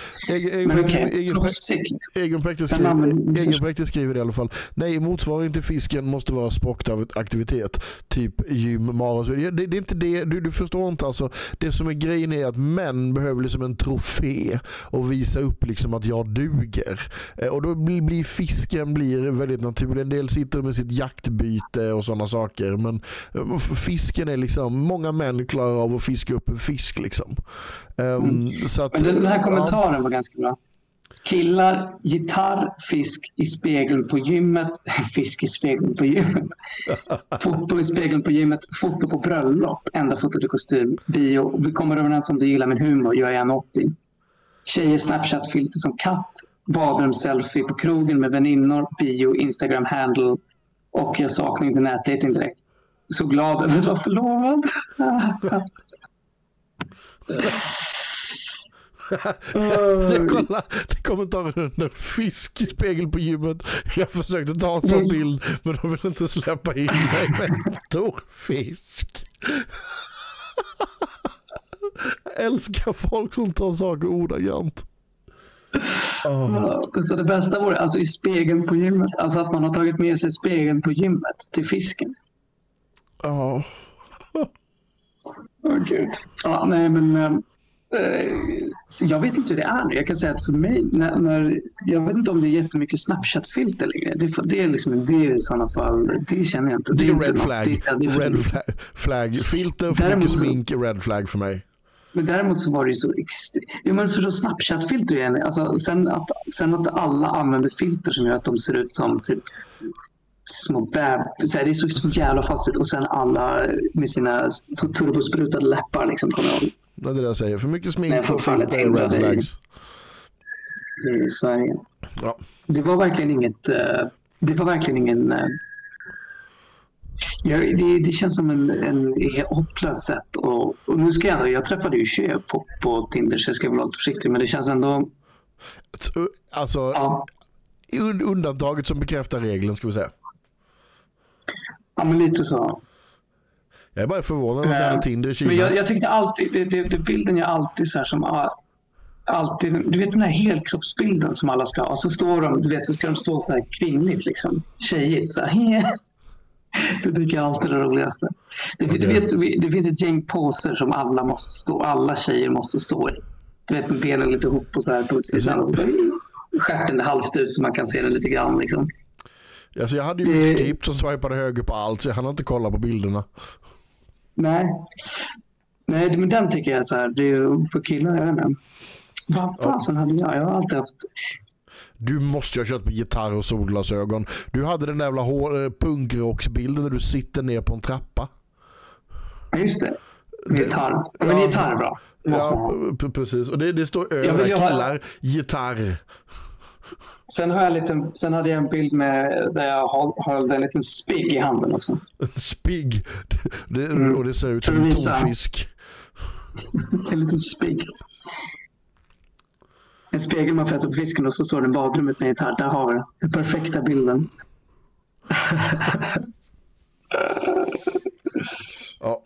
Egenpräktigt skriver det i alla fall. Nej, motsvarigheten till fisken måste vara sportaktivitet, typ gym, maraton. Det, det är inte det, du, du förstår inte alltså. Det som är grejen är att män behöver liksom en trofé och visa upp liksom att jag duger. Och då blir, blir fisken blir väldigt naturlig. En del sitter med sitt jaktbyte och sådana saker, men fisken är liksom, många män klarar av att fiska upp en fisk liksom. Um, mm. så att, men den här kommentaren ja. var ganska bra. Killar, gitarr, fisk i spegeln på gymmet. Fisk i spegeln på gymmet. Foto i spegeln på gymmet. Foto på bröllop. Enda fotot i kostym. Bio. Vi kommer överens om du gillar min humor. Jag är en åttio. Tjejer Snapchat-filter som katt. Badrum-selfie på krogen med väninnor. Bio, Instagram-handle. Och jag saknar inte nätdating direkt. Så glad över att vara förlovad. jag kolla, det kommentaren under fisk i spegel på gymmet. Jag försökte ta en sån bild, men de vill inte släppa in mig med en stor fisk. Jag älskar folk som tar saker ordagrant. Oh. Så det bästa vore alltså i spegeln på gymmet. Alltså att man har tagit med sig spegeln på gymmet till fisken. Ja. Oh. Åh oh, gud. Ja, nej men äh, jag vet inte hur det är nu. Jag kan säga att för mig, när, när, jag vet inte om det är jättemycket Snapchat-filter längre. Det, det är liksom det är i sådana fall, det känner jag inte. Det är, det är red flag. Det, det är red flag. flag. Filter för mycket smink är red flag för mig. Men däremot så var det ju så extremt. Jo, men för så Snapchat-filter igen. Alltså, sen, att, sen att alla använder filter som gör att de ser ut som typ små bebisar. Det är så, så jävla fast ut. Och sen alla med sina turbosprutade läppar liksom kommer ihåg. Det är det jag säger. För mycket smink och filter är red flags. I, i Sverige. Ja. Det var verkligen inget... Uh, det var verkligen ingen... Uh, Ja, det, det känns som en, en hopplös sätt och, och nu ska jag ändå, jag träffade ju tjej på, på Tinder så jag ska vara lite försiktig, men det känns ändå alltså ja. undantaget som bekräftar regeln ska vi säga. Ja, men lite så. Jag är bara förvånad över att det är Tinder i Kina. Men jag, jag tyckte alltid, det, det, det bilden jag alltid så här som alltid, du vet den här helkroppsbilden som alla ska ha, och så står de, du vet så ska de stå så här kvinnligt liksom, tjejigt så här. Det tycker jag alltid är det roligaste. Det, okay. du vet, det finns ett gäng poser som alla måste stå, alla tjejer måste stå i. Du vet, med benen lite ihop och så här på sidan och så stjärten är halvt ut så man kan se den lite grann liksom. Alltså jag hade ju det... skript som swipade höger på allt så jag hann inte kolla på bilderna. Nej. Nej, men den tycker jag så här, det är ju för killar, jag vet inte. Vad fasen hade jag? Jag har alltid haft... Du måste ju ha kört på gitarr och solglasögon. Du hade den där jävla hår, punkrocksbilden där du sitter ner på en trappa. Just det. Gitarr. Ja, men gitarr är bra. Ja, precis. Och det, det står över killar, ha... gitarr. Sen, har jag lite, sen hade jag en bild med där jag höll en liten spigg i handen också. En spigg? Det, mm. Och det ser ut som en tonfisk. En liten spigg. En spegel man fäster på fisken och så står det en badrummet med gitarr. Där har vi den perfekta bilden. Ja.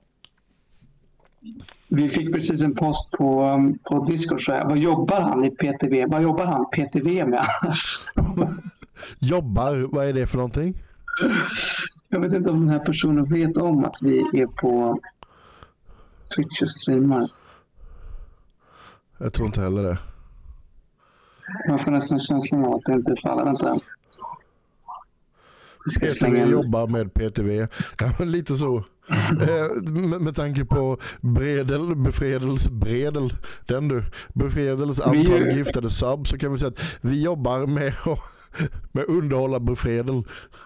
Vi fick precis en post på, på Discord. Så vad jobbar han i P T V? Vad jobbar han P T V med annars? Jobbar? Vad är det för någonting? Jag vet inte om den här personen vet om att vi är på Twitch och streamar. Jag tror inte heller det. Man får nästan känslan av att det inte är fallet. Vänta. P T V jobbar med P T V. Ja, men lite så. eh, med, med tanke på Bredel, befredels, Bredel, den du, befredels antal vi... giftade sub, så kan vi säga att vi jobbar med att med underhålla befredel.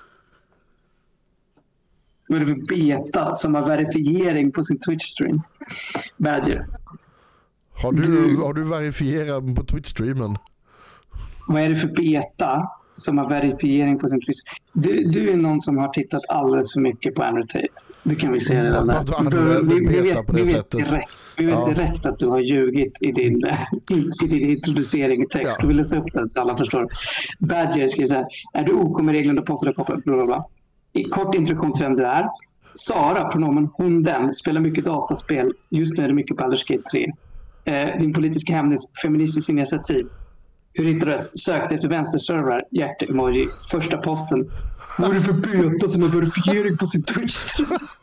Vad är det för beta som har verifiering på sin Twitch-stream? Badger. Har du, du... har du verifierat på Twitch-streamen? Vad är det för beta som har verifiering på sin Twitch? Du, du är någon som har tittat alldeles för mycket på Andrew Tate. Det kan vi se redan där. Vi, vi, vi vet, vi vet direkt, vi vet ja. direkt att du har ljugit i din, i din introducering i text. Ja. Ska vi läsa upp den så alla förstår? Badger skriver så här. Är du OK med reglerna på postade koppar? Blablabla. I kort introduktion till vem du är. Sara, pronomen hon, den, spelar mycket dataspel. Just nu är det mycket på Baldur's Gate tre. Eh, din politiska hemlis, feministisk initiativ. Hur hittar du det? Sökte efter vänsterservrar, hjärt-emoji, första posten. Vad är det för beta som har verifiering på sin Twitch?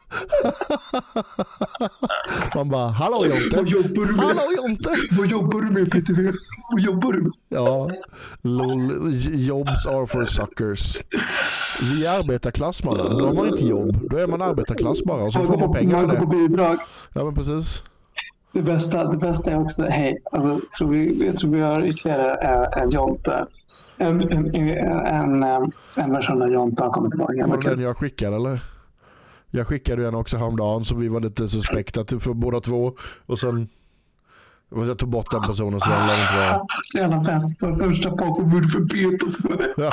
Man bara, hallå Jonte. Vad jobbar du med? Hallå Jonte. Vad jobbar du med P T V? Vad jobbar du med? Ja, lol, jobs are for suckers. Vi är arbetarklass, man. Då har man inte jobb. Då är man arbetarklass bara och så får man pengar för det. Man går på bidrag. Ja, men precis. Det bästa, det bästa är också, hej, alltså, tror vi, jag tror vi har ytterligare en, en Jonte. En, en, en, en version av Jonte har kommit tillbaka. Var det den jag skickade eller? Jag skickade den också häromdagen så vi var lite suspekta för båda två. Och sen jag tog bort den personen så den lär inte vara. Så jävla bäst på första posten borde för beta så var det. Ja.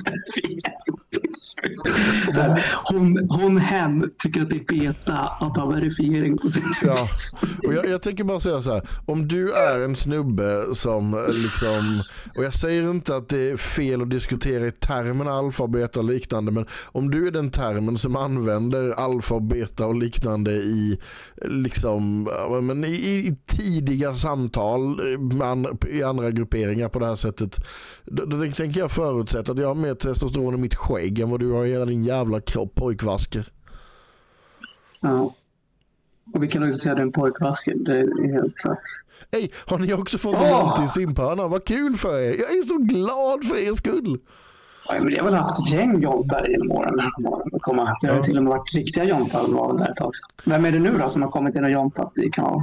Så här, hon, hon hen tycker att det är beta att ha verifiering på sin ja. Och jag, jag tänker bara säga så här. Om du är en snubbe som liksom, och jag säger inte att det är fel att diskutera i termen alfa, beta och liknande, men om du är den termen som använder alfa, beta och liknande i liksom men i, i tidiga samtal med, i andra grupperingar på det här sättet, då, då tänker jag förutsätta att jag har mer testosteron i mitt skägg än vad du har i hela din jävla kropp, pojkvasker. Ja. Och vi kan också säga att det är en pojkvasker, det är helt klart. Hej, har ni också fått en oh! anti-simpörna? Vad kul för er. Jag är så glad för er skull. Ja, men jag har väl haft ett gäng jontar genom åren. Det har ja. till och med varit riktiga jontar där ett tag. Vem är det nu då som har kommit in och jontat i kanalen?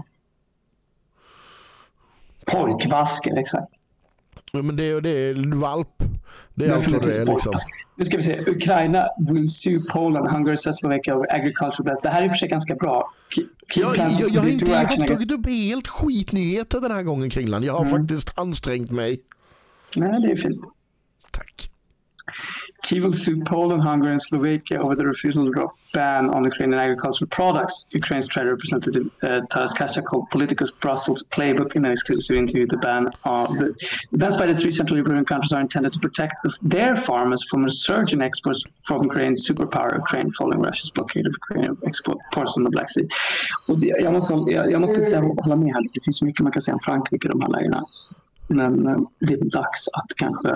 Pojkvasker, exakt. Ja, men det, det är valp. Det är det alltså det är liksom. Nu ska vi se. Ukraina will sue Poland, Hungary, Slovakia over agricultural blast. Det här är för sig ganska bra. Jag, jag, jag har inte jag har tagit upp helt skitnyheter den här gången, Kringland. Jag har mm. faktiskt ansträngt mig. Nej, det är fint. Tack. Kyiv will sue Poland, Hungary and Slovakia over the refusal to drop ban on Ukrainian agricultural products. Ukraine's trade representative uh, Taras Kachak called Politicus Brussels playbook in an exclusive interview. The ban of the, the bans by the three Central European countries are intended to protect the, their farmers from a surge in exports from Ukraine's superpower Ukraine following Russia's blockade of Ukrainian exports on the Black Sea. Och det, jag måste, jag, jag måste säga, hålla med här. Det finns mycket man kan säga om Frankrike i de här lägena. Men uh, det är dags att kanske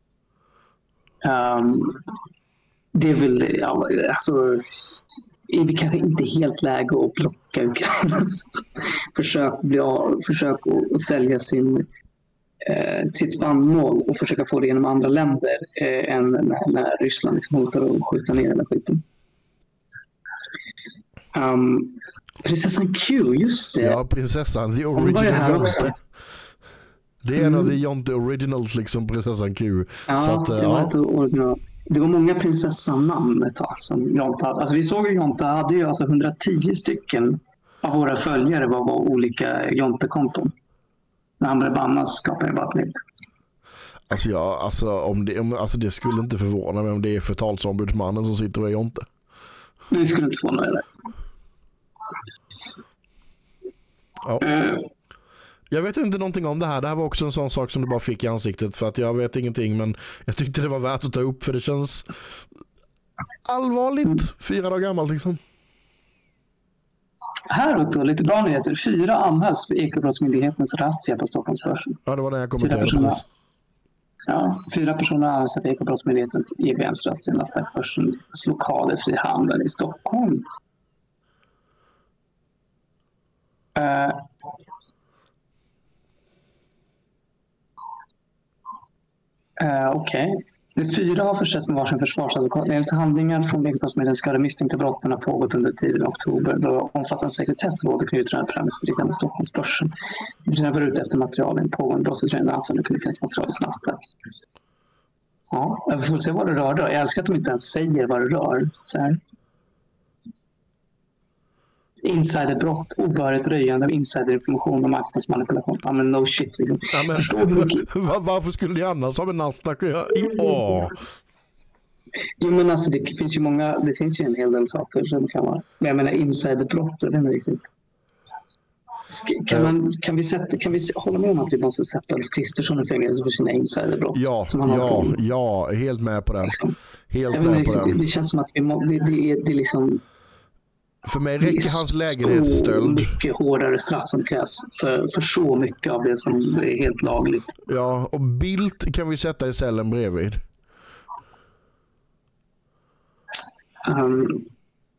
Um, det är väl ja, alltså, är vi kanske inte helt läge att plocka Ukrainas försök, bli av, försök att, att sälja sin, eh, sitt spannmål och försöka få det genom andra länder eh, än när, när Ryssland liksom hotar att skjuta ner hela skiten. Um, prinsessan Q, just det. Ja, prinsessan, the original. Det är en mm. av de Jonte Originals, liksom prinsessan Q. Ja, så att, det, ja. Var ett original. Det var många prinsessan-namn ett tag som Jonte hade. Alltså vi såg ju Jonte hade ju alltså hundratio stycken av våra följare var, var olika Jonte-konton. När han blev bannad så skapade jag bara ett nytt. Alltså, ja, alltså, om det, om, alltså det skulle inte förvåna mig om det är förtalsombudsmannen som sitter och är Jonte. Det skulle inte få något där. Ja. Uh, Jag vet inte någonting om det här. Det här var också en sån sak som du bara fick i ansiktet, för att jag vet ingenting, men jag tyckte det var värt att ta upp, för det känns allvarligt. Fyra dagar gammalt liksom. Här då, lite bra nyheter. Fyra anhölls för Ekobrottsmyndighetens razzia på Stockholmsbörsen. Ja, det var det jag kommenterade precis. Ja, fyra personer anhölls för Ekobrottsmyndighetens E B M:s razzia i Nasdaq-börsens lokaler i Frihamnen i Stockholm. Uh, uh, Okej. Okay. De fyra har försetts med varsin försvarsadvokat. Enligt handlingar från Ekobrottsmyndigheten ska de misstänkta brotten ha pågått under tiden i oktober, då omfattande sekretessråd och knutna parametrar med Stockholmsbörsen. De var ute efter material i en pågående brottsutredning, alltså det kunde finnas material i Nasdaq. Ja, jag får se vad det rör då. Jag älskar att de inte ens säger vad det rör. Så här. Insiderbrott, obehörigt röjande av insiderinformation och marknadsmanipulation. Ja, men no shit. Liksom. Ja, men, Förstår du mycket? Varför skulle det annars ha med Nasdaq att göra? Åh. Jo, men alltså det finns ju många, det finns ju en hel del saker som kan vara. Men jag menar insiderbrott, det är inte riktigt. Kan, man, kan, vi sätta, kan vi hålla med om att vi måste sätta Ulf Kristersson i fängelse för sina insiderbrott? Ja, som han ja, har ja, helt med på den. Helt med med på den. Det, det känns som att vi må, det, det, är, det är liksom... För mig räcker hans lägenhetsstöld. Mycket hårdare straff som krävs för, för så mycket av det som är helt lagligt. Ja, och Bildt kan vi sätta i cellen bredvid. Um,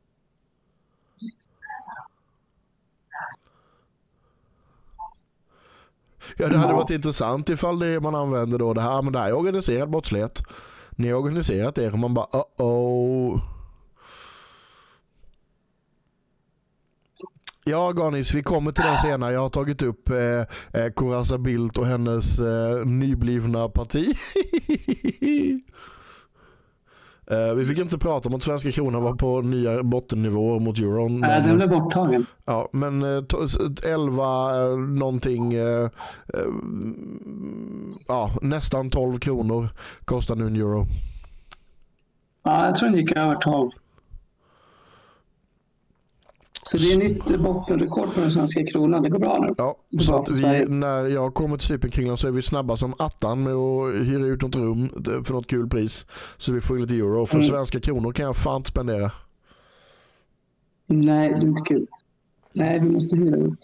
Ja, det hade varit intressant ifall det man använder då det här, men det här är organiserad brottslighet. Ni har organiserat det och man bara, uh-oh. Ja, Garnis, vi kommer till den senare. Jag har tagit upp eh, eh, Corazza Bildt och hennes eh, nyblivna parti. eh, vi fick inte prata om att svenska kronan var på nya bottennivåer mot euron. Nej, den blev borttagen. Ja, men eh, elva eh, någonting, eh, eh, ja, nästan tolv kronor kostar nu en euro. Ja, jag tror den gick över tolv. Så det är nytt bottenrekord på den svenska kronan. Det går bra nu. Ja, så att vi, när jag kommer till Cypernkringlan så är vi snabba som attan med att hyra ut något rum för något kul pris. Så vi får lite euro. För mm. svenska kronor kan jag fan inte spendera. Nej, det är inte kul. Nej, vi måste hyra ut.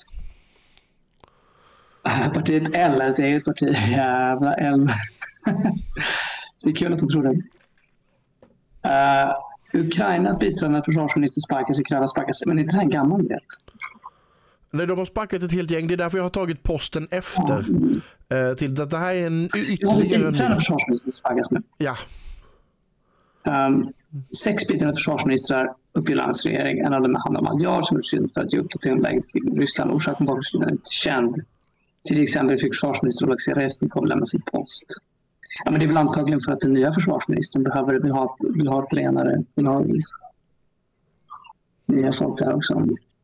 Partiet L är ett eget parti. Jävla L. Det är kul att de tror det. Uh, Ukraina biträdande försvarsminister sparkas, Ukraina sparkas. Men är inte det här en gammal vet? Nej, de har sparkat ett helt gäng. Det är därför jag har tagit posten efter. Mm. Uh, till att det här är en ytterligare... Ja, biträdande försvarsminister sparkas nu. Ja. Um, sex biträdande försvarsministrar uppger landets regering. En av dem handlar om Madjar som är för att ge uppdatering om läget i Ryssland. Orsaken bakom är inte känd. Till exempel fick försvarsminister Oleksiy Reznikov lämna sin post. Ja, men det är väl antagligen för att den nya försvarsministern behöver vill ha ett, vill ha ett renare, vill ha nya folk där också.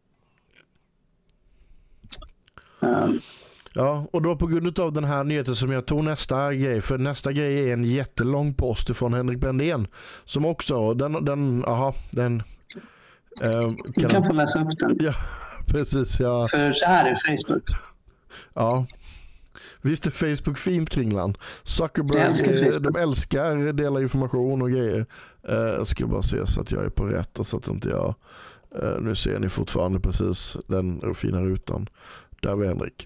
Um. Ja, och då på grund av den här nyheten som jag tog nästa grej, för nästa grej är en jättelång post från Henrik Brändén som också, den, den, aha, den eh, kan du kan få läsa upp den. Ja, precis. Ja. För så här är Facebook. Ja. Visst är Facebook fint, Kringland. Zuckerberg, älskar de älskar dela information och grejer. Uh, jag ska bara se så att jag är på rätt och så att inte jag... Uh, nu ser ni fortfarande precis den fina rutan. Där var Henrik.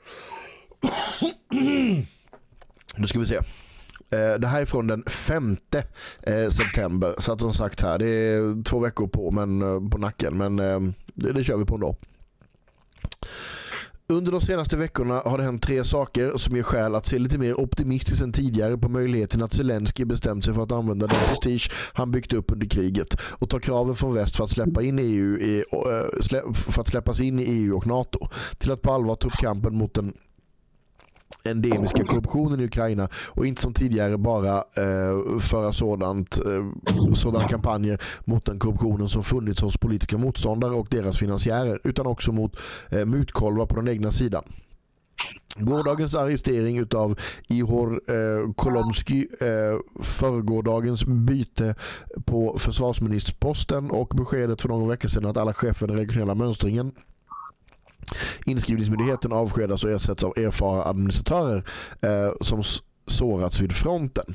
Nu ska vi se. Uh, det här är från den femte uh, september. Så att som sagt här, det är två veckor på, men, uh, på nacken. Men uh, det, det kör vi på ändå. Under de senaste veckorna har det hänt tre saker som ger skäl att se lite mer optimistiskt än tidigare på möjligheten att Zelensky bestämt sig för att använda den prestige han byggt upp under kriget och ta kraven från väst för att släppa in E U i, för att släppas in i E U och NATO till att på allvar ta upp kampen mot den endemiska korruptionen i Ukraina och inte som tidigare bara eh, föra sådant, eh, sådana kampanjer mot den korruptionen som funnits hos politiska motståndare och deras finansiärer, utan också mot eh, mutkolvar på den egna sidan. Gårdagens arrestering utav Ihor eh, Kolomsky, eh, förrgårdagens byte på försvarsministerposten och beskedet för några veckor sedan att alla chefer i den regionala mönstringen inskrivningsmyndigheten avskedas och ersätts av erfarna administratörer eh, som sårats vid fronten.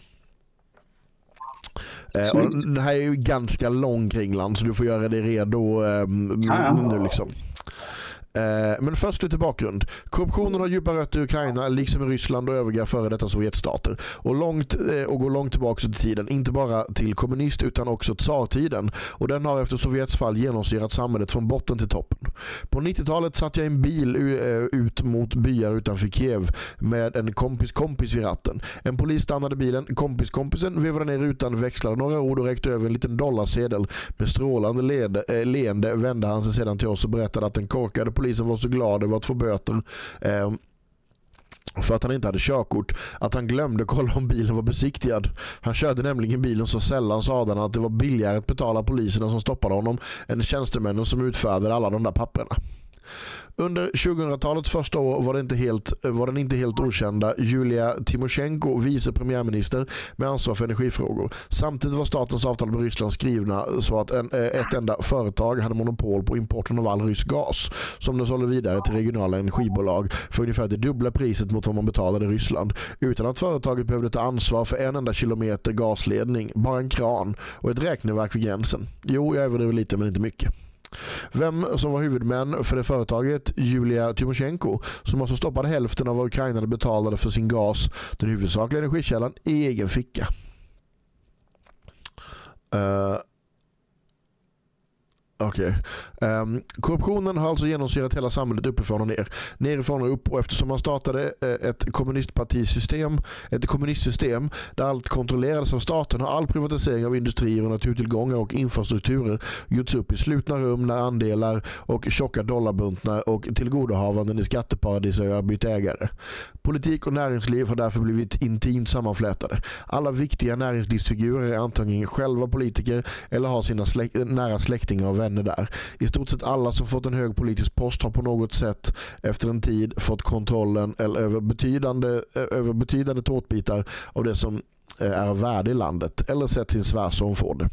Eh, och det här är ju ganska lång kringland så du får göra det redo eh, nu liksom. Men först lite bakgrund. Korruptionen har djupa rötter i Ukraina liksom i Ryssland och övriga före detta Sovjetstater och, långt, och går långt tillbaka i tiden, inte bara till kommunist utan också tsartiden, och den har efter Sovjets fall genomsyrat samhället från botten till toppen. På nittiotalet satt jag i en bil ut mot byar utanför Kiev med en kompis kompis vid ratten. En polis stannade bilen, kompis kompisen vevade ner rutan, växlade några ord och räckte över en liten dollarsedel. Med strålande led, äh, leende vände han sig sedan till oss och berättade att den korkade polisen Polisen var så glad över att få böter eh, för att han inte hade körkort att han glömde kolla om bilen var besiktigad. Han körde nämligen bilen så sällan, sa han, att det var billigare att betala poliserna som stoppade honom än tjänstemännen som utfärdade alla de där papperna. Under tjugohundratalets första år var, det inte helt, var den inte helt okända Julia Timoshenko vice premiärminister med ansvar för energifrågor. Samtidigt var statens avtal med Ryssland skrivna så att en, ett enda företag hade monopol på importen av all rysk gas som den sålde vidare till regionala energibolag för ungefär det dubbla priset mot vad man betalade i Ryssland, utan att företaget behövde ta ansvar för en enda kilometer gasledning, bara en kran och ett räkneverk vid gränsen. Jo, jag överdriver lite men inte mycket. Vem som var huvudmän för det företaget? Julia Timoshenko, som alltså stoppade hälften av vad Ukraina betalade för sin gas, den huvudsakliga energikällan, i egen ficka. Uh, Okej. Okay. Um, korruptionen har alltså genomsyrat hela samhället uppifrån och ner. Nerifrån och upp, och eftersom man startade ett kommunistpartisystem, ett kommunistsystem där allt kontrollerades av staten, har all privatisering av industrier och naturtillgångar och infrastrukturer gjorts upp i slutna rum när andelar och tjocka dollarbuntnar och tillgodohavanden i skatteparadisöar bytt ägare. Politik och näringsliv har därför blivit intimt sammanflätade. Alla viktiga näringslivsfigurer är antingen själva politiker eller har sina släkt, nära släktingar och vänner där. I stort sett alla som fått en hög politisk post har på något sätt efter en tid fått kontrollen eller över betydande, över betydande tårtbitar av det som är av värde i landet, eller sett sin svärson få det.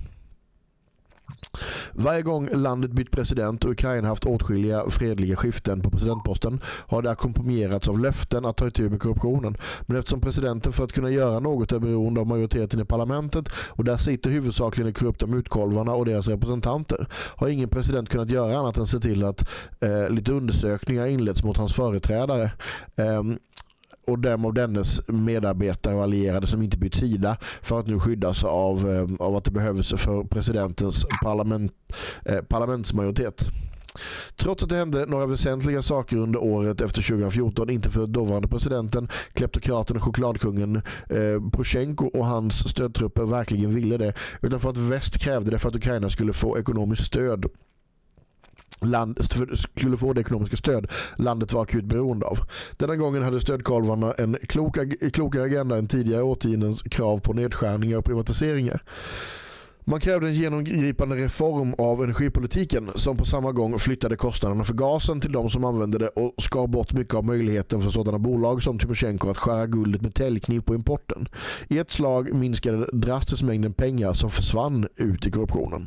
Varje gång landet bytt president och Ukraina haft åtskilliga fredliga skiften på presidentposten har det ackompanjerats av löften att ta itu med korruptionen. Men eftersom presidenten för att kunna göra något är beroende av majoriteten i parlamentet och där sitter huvudsakligen de korrupta mutkolvarna och deras representanter, har ingen president kunnat göra annat än se till att eh, lite undersökningar inletts mot hans företrädare. Eh, och dem av dennes medarbetare och allierade som inte bytt sida för att nu skyddas av, av att det behövs för presidentens parlament, eh, parlamentsmajoritet. Trots att det hände några väsentliga saker under året efter tjugohundrafjorton, inte för dåvarande presidenten, kleptokraten och chokladkungen eh, Poroshenko och hans stödtrupper verkligen ville det, utan för att väst krävde det för att Ukraina skulle få ekonomiskt stöd. Land, skulle få det ekonomiska stöd landet var akut beroende av. Denna gången hade stödkolvarna en klok, klokare agenda än tidigare årtiondens krav på nedskärningar och privatiseringar. Man krävde en genomgripande reform av energipolitiken som på samma gång flyttade kostnaderna för gasen till de som använde det och skar bort mycket av möjligheten för sådana bolag som Timoshenko att skära guldet med täljkniv på importen. I ett slag minskade drastiskt mängden pengar som försvann ut i korruptionen.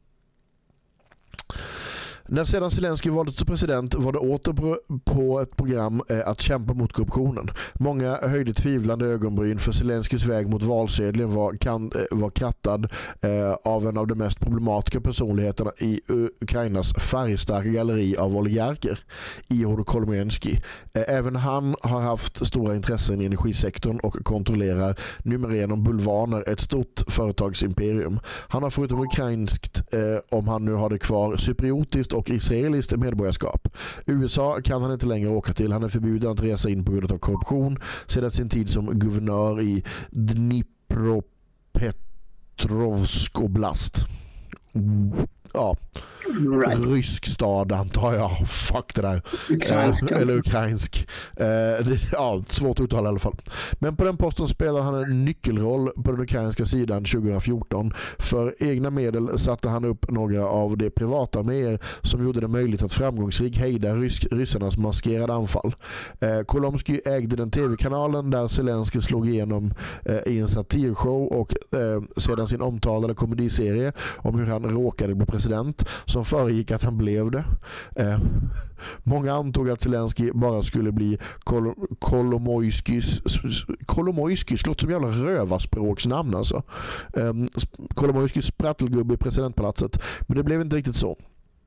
När sedan Zelensky valdes till president var det åter på ett program att kämpa mot korruptionen. Många höjde tvivlande ögonbryn för Zelenskys väg mot valsedeln var, kan, var krattad eh, av en av de mest problematiska personligheterna i Ukrainas färgstarka galleri av oligarker, Ihor Kolomsky. Även han har haft stora intressen i energisektorn och kontrollerar numera genom bulvaner ett stort företagsimperium. Han har förutom ukrainskt, eh, om han nu har det kvar, cypriotiskt och israeliskt medborgarskap. U S A kan han inte längre åka till. Han är förbjuden att resa in på grund av korruption sedan sin tid som guvernör i Dnipropetrovsk oblast. ja, right. rysk stad antar jag. Fuck det där. Ukrainsk. Eh, eller ukrainsk. Eh, det, ja, svårt att uttala i alla fall. Men på den posten spelar han en nyckelroll på den ukrainska sidan tjugo fjorton. För egna medel satte han upp några av de privata arméer som gjorde det möjligt att framgångsrikt hejda rysk, ryssarnas maskerade anfall. Eh, Kolomsky ägde den tv-kanalen där Zelensky slog igenom eh, i en satirshow och eh, sedan sin omtalade komediserie om hur han råkade bli president som föregick att han blev det. Eh, många antog att Zelensky bara skulle bli Kol Kolomojskys Kolomojskys låter som jävla rövarspråksnamn alltså. Eh, Kolomojskys sprattelgubbe i presidentpalatset. Men det blev inte riktigt så.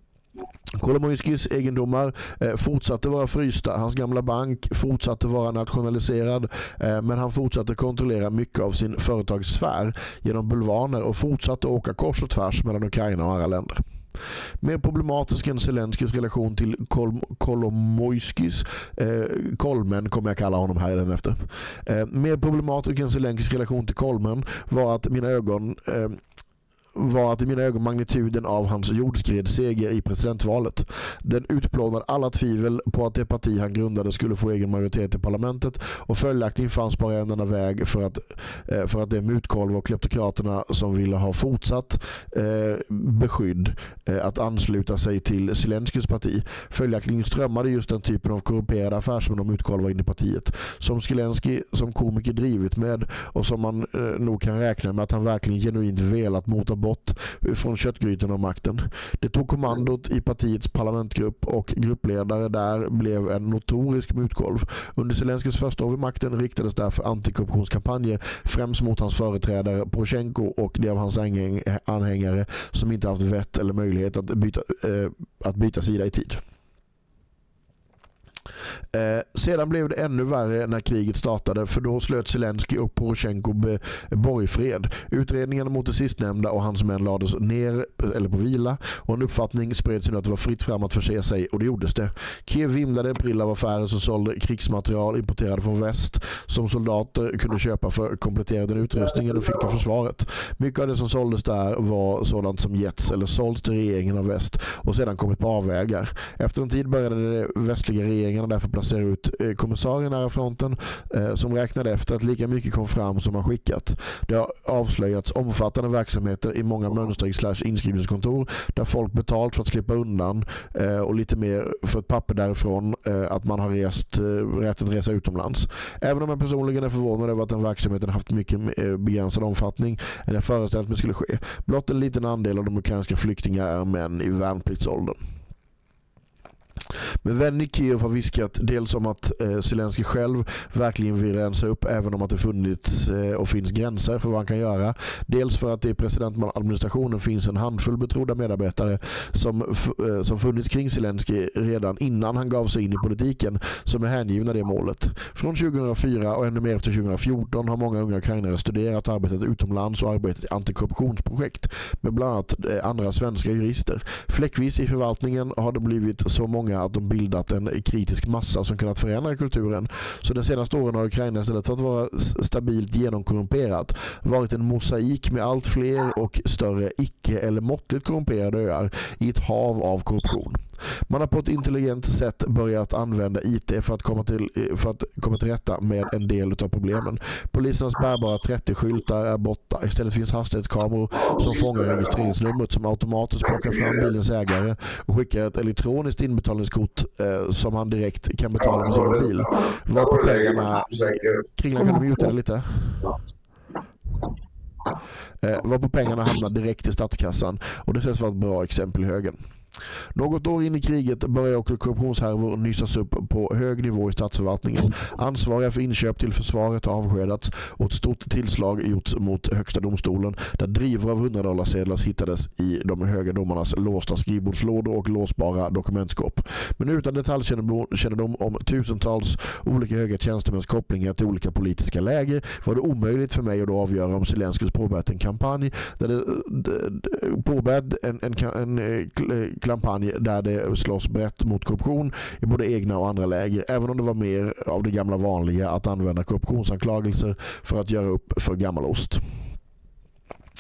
Kolomojskys egendomar eh, fortsatte vara frysta. Hans gamla bank fortsatte vara nationaliserad, eh, men han fortsatte kontrollera mycket av sin företagssfär genom bulvaner och fortsatte åka kors och tvärs mellan Ukraina och andra länder. Mer problematisk än Zelenskys relation till Kol Kolomojskys eh, Kolmen kommer jag kalla honom här den efter. Eh, mer problematisk än Zelenskys relation till Kolmen var att mina ögon eh, var att i mina ögon magnituden av hans jordskredsseger i presidentvalet. Den utplånade alla tvivel på att det parti han grundade skulle få egen majoritet i parlamentet och följaktligen fanns bara en enda väg för att, för att det mutkolv och kleptokraterna som ville ha fortsatt eh, beskydd eh, att ansluta sig till Zelenskys parti. Följaktligen strömmade just den typen av korrumperade affärsmän och mutkolvar in i partiet som Zelensky som komiker drivit med och som man eh, nog kan räkna med att han verkligen genuint velat mota bort från köttgrytan av makten. Det tog kommandot i partiets parlamentgrupp och gruppledare där blev en notorisk mutkolv. Under Zelenskys första år vid makten riktades därför antikorruptionskampanjer främst mot hans företrädare Poroshenko och de av hans anhängare som inte haft vett eller möjlighet att byta, eh, att byta sida i tid. Eh, sedan blev det ännu värre när kriget startade, för då slöt Zelensky och Poroshenko borgfred. Utredningarna mot det sistnämnda och hans män lades ner eller på vila och en uppfattning spreds nu att det var fritt fram att förse sig, och det gjordes det. Kiev vimlade april av affärer som sålde krigsmaterial importerade från väst som soldater kunde köpa för att komplettera den utrustningen de fick av försvaret. Mycket av det som såldes där var sådant som getts eller sålts till regeringen av väst och sedan kommit på avvägar. Efter en tid började det västliga regeringen därför placera ut kommissarien nära fronten eh, som räknade efter att lika mycket kom fram som man skickat. Det har avslöjats omfattande verksamheter i många mönstrings- slash inskrivningskontor där folk betalt för att slippa undan eh, och lite mer för ett papper därifrån eh, att man har rest, eh, rätt att resa utomlands. Även om jag personligen är förvånad över att den verksamheten haft mycket eh, begränsad omfattning än jag föreställt mig skulle ske. Blott en liten andel av de ukrainska flyktingar är män i värnpliktsåldern. Men vän i Kiev har viskat dels om att eh, Zelensky själv verkligen vill rensa upp även om att det funnits eh, och finns gränser för vad han kan göra. Dels för att det i presidentadministrationen finns en handfull betrodda medarbetare som, eh, som funnits kring Zelensky redan innan han gav sig in i politiken som är hängivna det målet. Från tjugohundrafyra och ännu mer efter tjugohundrafjorton har många unga ukrainare studerat och arbetat utomlands och arbetat i antikorruptionsprojekt med bland annat eh, andra svenska jurister. Fläckvis i förvaltningen har det blivit så många att de bildat en kritisk massa som kunnat förändra kulturen. Så de senaste åren har Ukraina istället för att vara stabilt genomkorrumperat varit en mosaik med allt fler och större icke- eller måttligt korrumperade öar i ett hav av korruption. Man har på ett intelligent sätt börjat använda I T för att komma till, för att komma till rätta med en del av problemen. Polisernas bärbara trettio-skyltar är borta. Istället finns hastighetskameror som fångar registreringsnumret som automatiskt plockar fram bilens ägare och skickar ett elektroniskt inbetalningskort eh, som han direkt kan betala med sin mobil. Var på pengarna... Kringlan, kan du muta det lite? Eh, var på pengarna hamnar direkt i statskassan, och det sägs vara ett bra exempel i högen. Något år in i kriget börjar också korruptionshärvor nysas upp på hög nivå i statsförvaltningen. Ansvariga för inköp till försvaret har avskedats och ett stort tillslag gjorts mot högsta domstolen där drivor av hundradollarsedlar hittades i de höga domarnas låsta skrivbordslådor och låsbara dokumentskåp. Men utan detaljkännedom om tusentals olika höga tjänstemäns kopplingar till olika politiska läger var det omöjligt för mig att då avgöra om Zelensky påbörjat en kampanj där det, det påbörjat en, en, en, en kampanj där det slås brett mot korruption i både egna och andra läger, även om det var mer av det gamla vanliga att använda korruptionsanklagelser för att göra upp för gammal ost.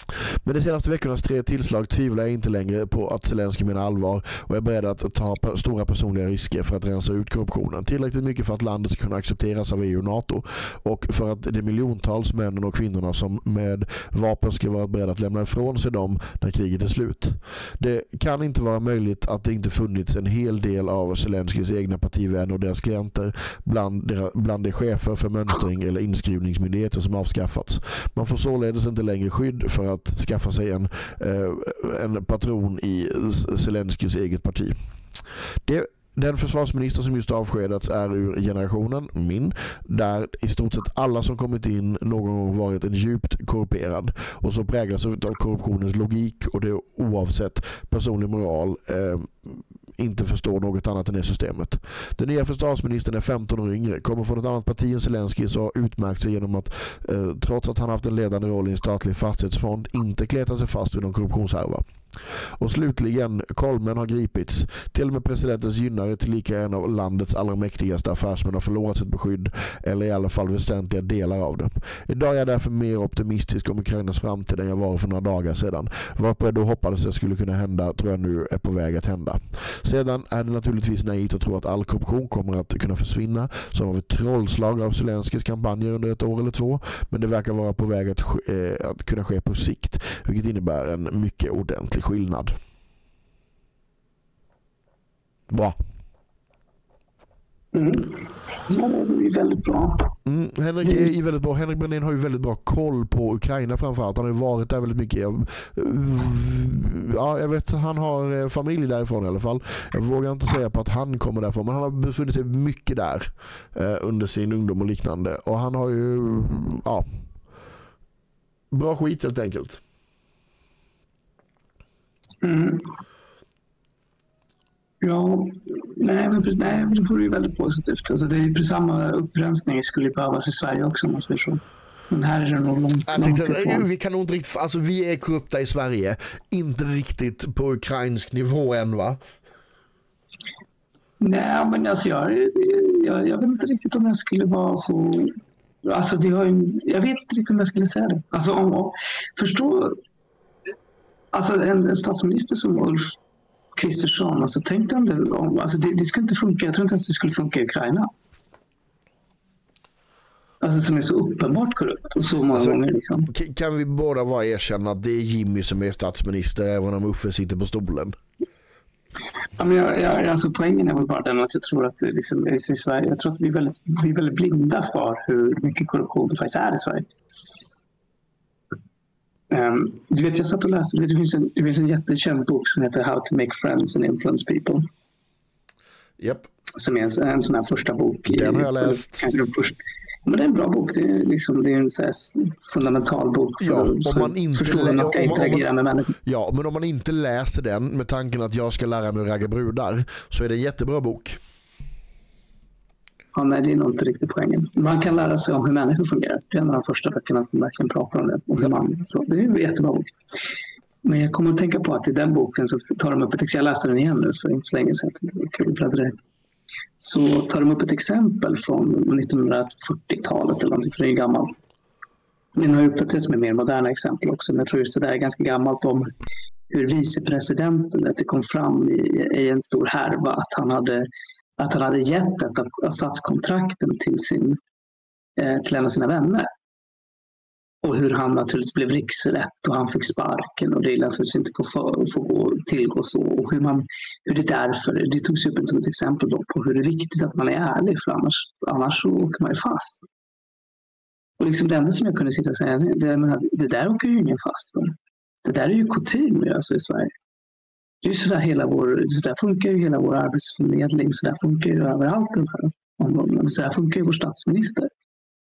Men de senaste veckornas tre tillslag tvivlar jag inte längre på att Zelensky menar allvar och är beredd att ta stora personliga risker för att rensa ut korruptionen. Tillräckligt mycket för att landet ska kunna accepteras av E U och NATO och för att de miljontals männen och kvinnorna som med vapen ska vara beredda att lämna ifrån sig dem när kriget är slut. Det kan inte vara möjligt att det inte funnits en hel del av Zelenskys egna partivänner och deras klienter bland, deras, bland de chefer för mönstring eller inskrivningsmyndigheter som avskaffats. Man får således inte längre skydd för att skaffa sig en, eh, en patron i Zelenskys eget parti. Det Den försvarsminister som just avskedats är ur generationen, min, där i stort sett alla som kommit in någon gång varit en djupt korrumperad och så präglas av korruptionens logik och det oavsett personlig moral eh, inte förstår något annat än det systemet. Den nya försvarsministern är femton år yngre, kommer från ett annat parti än Zelensky så har utmärkt sig genom att eh, trots att han haft en ledande roll i en statlig fastighetsfond inte kleta sig fast vid någon korruptionshärva. Och slutligen, Kolmen har gripits. Till och med presidentens gynnare tillika en av landets allra mäktigaste affärsmän har förlorat sitt beskydd, eller i alla fall väsentliga delar av det. Idag är jag därför mer optimistisk om Ukrainas framtid än jag var för några dagar sedan. Varpå jag då hoppades det skulle kunna hända tror jag nu är på väg att hända. Sedan är det naturligtvis naivt att tro att all korruption kommer att kunna försvinna som av ett trollslag av Zelenskys kampanjer under ett år eller två, men det verkar vara på väg att, eh, att kunna ske på sikt, vilket innebär en mycket ordentlig skillnad. Bra. Mm. Ja, det är väldigt bra. Mm, Henrik är väldigt bra. Henrik Brännén har ju väldigt bra koll på Ukraina framförallt. Han har ju varit där väldigt mycket. Ja, jag vet att han har familj därifrån i alla fall. Jag vågar inte säga på att han kommer därifrån, men han har befunnit sig mycket där eh, under sin ungdom och liknande. Och han har ju ja, bra skit helt enkelt. Mm. Ja, nej, men, nej, det vore ju väldigt positivt. Alltså, det är ju samma upprensning skulle behövas i Sverige också, om man säger så. Men här är det nog långt, jag tänkte, långt ifrån. Vi kan nog inte riktigt, alltså vi är korrupta i Sverige, inte riktigt på ukrainsk nivå än, va? Nej, men alltså jag, jag, jag vet inte riktigt om jag skulle vara så... Alltså vi har ju, jag vet inte riktigt om jag skulle säga det. Alltså om, om förstå... Alltså en, en statsminister som Ulf Kristersson, alltså tänkte om det, om, alltså det, det skulle inte funka, jag tror inte att det skulle funka i Ukraina. Alltså som är så uppenbart korrupt och så många alltså, gånger liksom. Kan vi båda bara erkänna att det är Jimmy som är statsminister även om Uffe sitter på stolen? Ja, men jag, jag, alltså poängen är väl bara den att jag tror att det liksom, i Sverige, jag tror att vi är, väldigt, vi är väldigt blinda för hur mycket korruption det faktiskt är i Sverige. Um, du vet, jag satt och läste, det finns en, det finns en jättekänd bok som heter How to make friends and influence people. Yep. Som är en, en sån här första bok. Den i, har jag läst. För, den första, men det är en bra bok, det är, liksom, det är en så här fundamental bok för, ja, om för man inte förstå hur man ska interagera man, med människor. Ja, men om man inte läser den med tanken att jag ska lära mig att ragga brudar så är det en jättebra bok. Ja, nej, det är nog inte riktigt poängen. Man kan lära sig om hur människor fungerar. Det är en av de första böckerna som verkligen pratar om det. Och hur man, så det är en jättebra bok. Men jag kommer att tänka på att i den boken så tar de upp ett exempel. Jag läste den igen nu för inte så länge sedan. Det var kul att bläddra det. Så tar de upp ett exempel från nittonhundrafyrtiotalet eller någonting, för det är gammal. Den har uppdaterats med mer moderna exempel också. Men jag tror just det där är ganska gammalt om hur vicepresidenten, att det kom fram i, i en stor härva att han hade att han hade gett ett av statskontrakten till, sin, eh, till en av sina vänner. Och hur han naturligtvis blev riksrätt och han fick sparken och det är naturligtvis inte får, för, får gå, tillgå så. Och hur, man, hur det därför, det togs upp som ett exempel då på hur det är viktigt att man är ärlig, för annars, annars så åker man ju fast. Och liksom det enda som jag kunde sitta och säga, det, menar, det där åker ju ingen fast för. Det där är ju kutym alltså, i Sverige. Det är så där, hela vår, så där funkar ju hela vår arbetsförmedling, så där funkar ju överallt de här områdena. Så där funkar ju vår statsminister.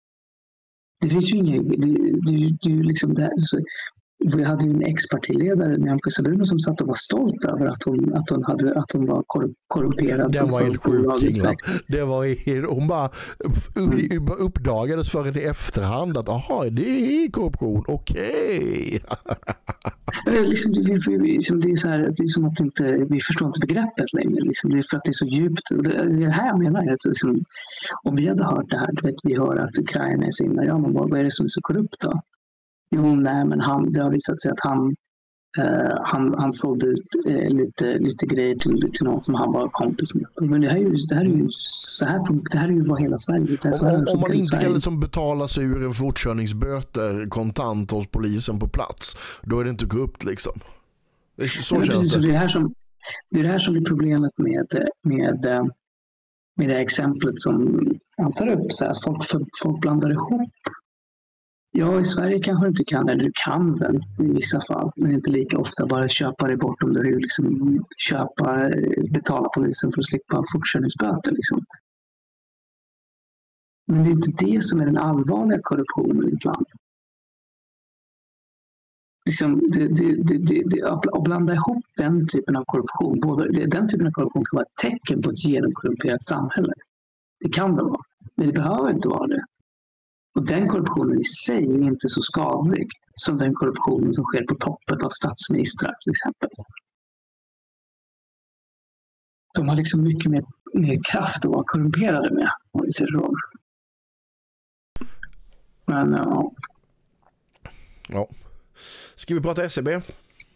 Det finns ju inget, det, det, det är ju liksom det här, så, vi hade ju en ex-partiledare, Nyamko Sabuni, som satt och var stolt över att hon, att hon, hade, att hon var korrumperad. Det var helt sjukt. Det var hon bara mm. uppdagades för en i efterhand att aha, det är korruption, okej. Okay. liksom, det, vi, liksom, det, är så här, det är som att inte, vi förstår inte begreppet längre. Liksom, det är för att det är så djupt. Och det, det är det här jag menar. Att, liksom, om vi hade hört det här, du vet, vi hör att Ukraina är så inne, ja, men vad, vad är det som är så korrupt då? Jo, nej, men han, det har visat sig att han, eh, han, han sålde ut eh, lite, lite grejer till, till någon som han var kompis med. Men det här är ju, det här är ju, så här, det här är ju vad hela Sverige. Det är så här om, om man inte Sverige. kan liksom betala sig ur en fortkörningsböter kontant hos polisen på plats, då är det inte korrupt liksom. Det är så nej, känns precis, det. det är det här som, det är det här som är problemet med, med, med det här exemplet som han tar upp. Så här, folk, folk blandar ihop. Ja, i Sverige kanske du inte kan, eller du kan väl i vissa fall, men inte lika ofta bara köpa dig bort om du liksom köpa, betala polisen för att slippa fortkörningsböter. Liksom. Men det är inte det som är den allvarliga korruptionen i ett land. Liksom, det, det, det, det, det, att blanda ihop den typen av korruption, både, den typen av korruption kan vara ett tecken på ett genomkorrumperat samhälle. Det kan det vara, men det behöver inte vara det. Och den korruptionen i sig är inte så skadlig som den korruptionen som sker på toppet av statsministrar till exempel. De har liksom mycket mer, mer kraft att vara korrumperade med, om vi ser så. Men ja. Ja. Ska vi prata S E B?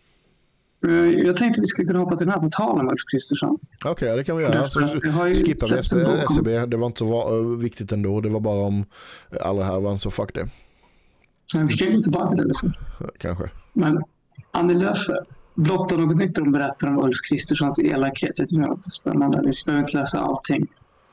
Jag tänkte att vi skulle kunna hoppa till den här på talen med Ulf Kristersson. Okej, okay, det kan vi göra. Så skippa vi S E B. Det var inte så viktigt ändå. Det var bara om alla här vann, så fuck det. Men vi kan gå tillbaka till det sen. Kanske. Men Annie Lööf blottar något nytt om berättar om Ulf Kristerssons elakhet. Jag tycker att det är spännande. Vi ska inte läsa allting.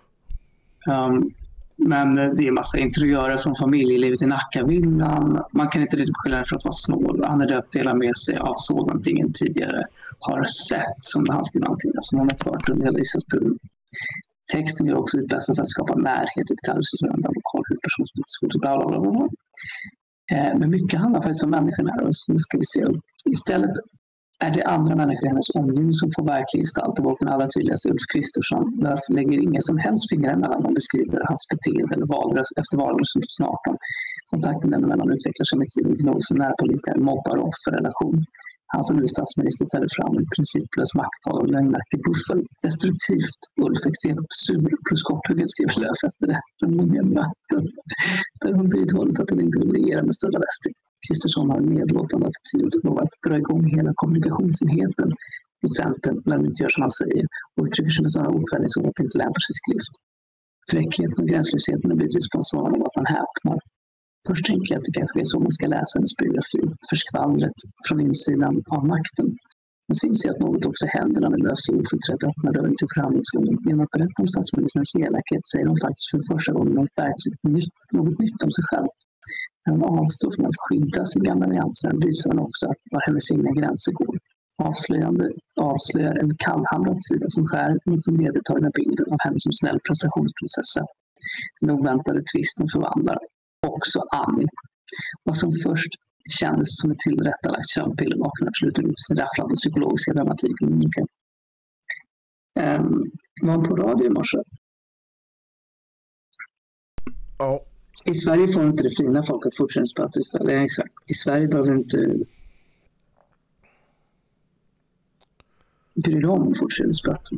Um, Men det är en massa interiörer från familjelivet i Nackavillan. Man kan inte riktigt beskylla henne för att vara snål. Han är döpt delar med sig av sådant ingen tidigare har sett, som det halvt någonting som hon har fört under hela riksdagsperioden. Texten gör också sitt bästa för att skapa närhet i detaljstrukturen av lokal huvudpersonspolitik. Bla, bla, bla, bla. Men mycket handlar faktiskt om människorna här. Så nu ska vi se. Istället är det andra människor i hennes omgivning som får verklig gestalt, och den allra tydligaste Ulf Kristersson. Därför lägger ingen som helst fingrar emellan om beskriver hans beteende eller valrörelse efter valrörelsen tjugo arton. Kontakten dem emellan utvecklar sig med tiden till något som närpolitisk mobbar-offer-relation. Han som nu är statsminister trädde fram en principlös maktgal och lögnaktig buffel. Destruktivt, Ulf extremt sur plus korthugget, skrev Lööf efter det. Den många möten där hon vidhållit att den inte vill regera med större västing. Kristersson har en nedlåtande attityd och lovar att dra igång hela kommunikationsenheten mot Centern när de inte gör som han säger, och uttrycker sig med sådana okvädning som att det inte lämpar sig skrift. Fräckheten och gränslösheten har blivit responsorn av att man häpnar. Först tänker jag att det kanske är så man ska läsa hennes biografi, för skvallret från insidan av makten. Men sen ser jag att något också händer när det behövs oförträtt och öppnar dörren till förhandlingsrummet. Genom att berätta om statsministerns elakhet säger hon faktiskt för första gången något verkligt nytt, något nytt om sig själv. När hon avstår från att skydda sin gamla nyanser visar hon också att var hennes egna gränser går. Avslöjande avslöjar en kallhamrad sida som skär mot den vedertagna bilden av henne som snäll prestationsprinsessa. Den oväntade tvisten förvandlar också Annie. Vad som först kändes som ett tillrättalagt köldpiller vaknar absolut ut sin rafflande psykologiska dramatik. Okay. Um, var han på radio i morse? Ja. I Sverige får inte det fina folket fortsättningsböter istället. Ja, exakt. I Sverige behöver du inte bry dig om fortsättningsböter.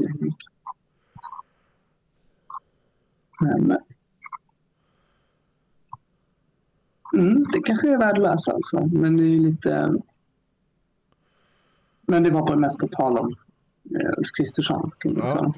Men mm, det kanske är värdelöst alltså. Men det är ju lite... Men det var bara mest på tal om Ulf Kristersson. Ja.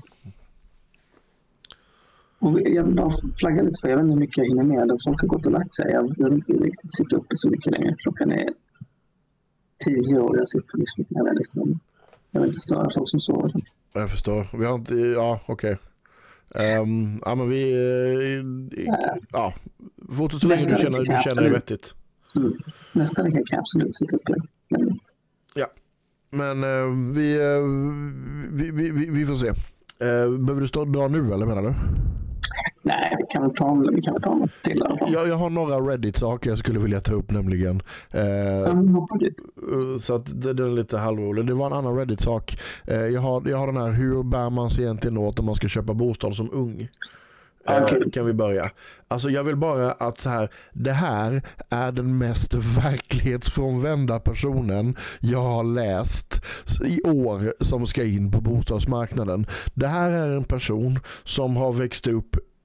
Och jag vill bara flagga lite för, jag vet inte hur mycket jag hinner med. Folk har gått och lagt sig. Jag vill inte riktigt sitta uppe så mycket längre. Klockan är tio och jag sitter liksom med väldigt långt. Jag vill inte störa folk som sover. Jag förstår. Vi har inte... Ja, okej. Okay. Um, ja, men vi... Uh, ja, fortsätt så länge du känner, du känner det vettigt. Mm. Nästa vecka kan jag absolut sitta uppe. Men... Ja, men uh, vi, uh, vi, vi, vi, vi får se. Uh, behöver du stå och dra nu, eller menar du? Nej, vi kan väl ta, vi kan väl ta något till. Jag, jag har några Reddit-saker jag skulle vilja ta upp nämligen. Uh, mm, så att det, det är lite halvroligt. Det var en annan Reddit-sak. Uh, jag, har, jag har den här, hur bär man sig egentligen åt om man ska köpa bostad som ung? Okay. Kan vi börja. Alltså jag vill bara att så här, det här är den mest verklighetsfrånvända personen jag har läst i år som ska in på bostadsmarknaden. Det här är en person som har växt upp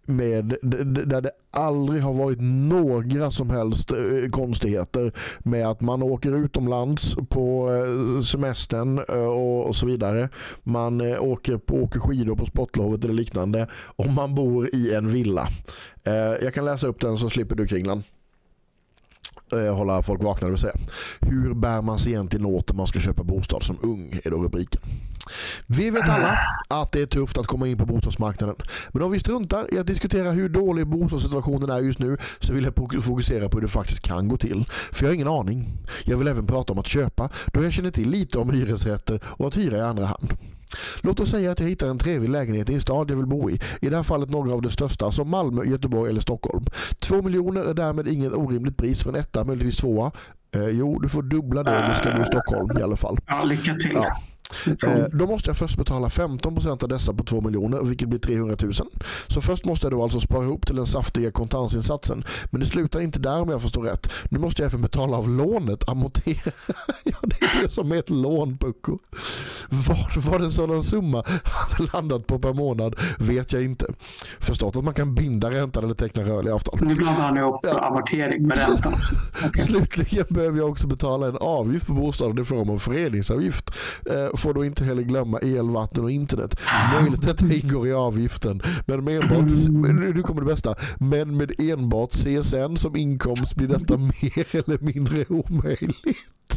med, där det aldrig har varit några som helst konstigheter med att man åker utomlands på semestern och så vidare. Man åker, på, åker skidor på sportlovet eller liknande och man bor i en villa. Jag kan läsa upp den så slipper du, Kringlan. Hålla folk vakna, det vill säga. Hur bär man sig egentligen åt när man ska köpa bostad som ung, är då rubriken. Vi vet alla att det är tufft att komma in på bostadsmarknaden. Men om vi struntar i att diskutera hur dålig bostadssituationen är just nu, så vill jag fokusera på hur det faktiskt kan gå till. För jag har ingen aning. Jag vill även prata om att köpa, då jag känner till lite om hyresrätter och att hyra i andra hand. Låt oss säga att jag hittar en trevlig lägenhet i en stad jag vill bo i. I det här fallet några av de största, som Malmö, Göteborg eller Stockholm. Två miljoner är därmed inget orimligt pris för en etta, möjligtvis tvåa. Eh, jo, du får dubbla det om du ska bo i Stockholm i alla fall. Ja, lycka till. Ja. Eh, då måste jag först betala femton procent av dessa på två miljoner, vilket blir trehundratusen. Så först måste jag då alltså spara ihop till den saftiga kontantinsatsen. Men det slutar inte där om jag förstår rätt. Nu måste jag även betala av lånet, amortera. Ja, det är det som är ett lån, Pucko. Var, var en sådan summa hade landat på per månad vet jag inte. Förstått att man kan binda räntan eller teckna rörliga avtal. Nu blandar han ihop ja. amortering med räntan. Okay. Slutligen behöver jag också betala en avgift på bostaden i form av föreningsavgift. Eh, får då inte heller glömma el, vatten och internet. Möjligt att det ingår i avgiften. Men med enbart, nu kommer det bästa, men med enbart C S N som inkomst blir detta mer eller mindre omöjligt.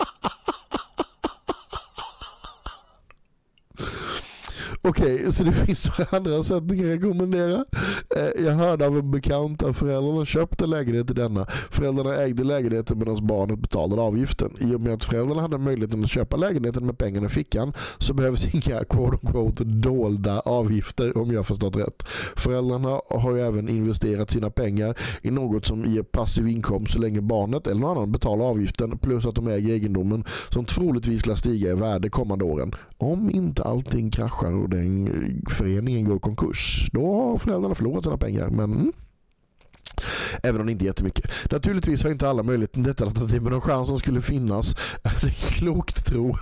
Okej, okay, så det finns några andra sätt jag kan rekommendera. Jag hörde av en bekant att föräldrarna köpte lägenhet i denna. Föräldrarna ägde lägenheten medan barnet betalade avgiften. I och med att föräldrarna hade möjligheten att köpa lägenheten med pengarna i fickan, så behövs inga quote-unquote dolda avgifter, om jag förstått rätt. Föräldrarna har ju även investerat sina pengar i något som ger passiv inkomst så länge barnet eller någon annan betalar avgiften, plus att de äger egendomen som troligtvis lär stiga i värde kommande åren. Om inte allting kraschar och den föreningen går konkurs, då har föräldrarna förlorat sina pengar, men även om det inte är jättemycket. Naturligtvis har inte alla möjlighet till detta alternativ, men om chansen skulle finnas är det klokt tro.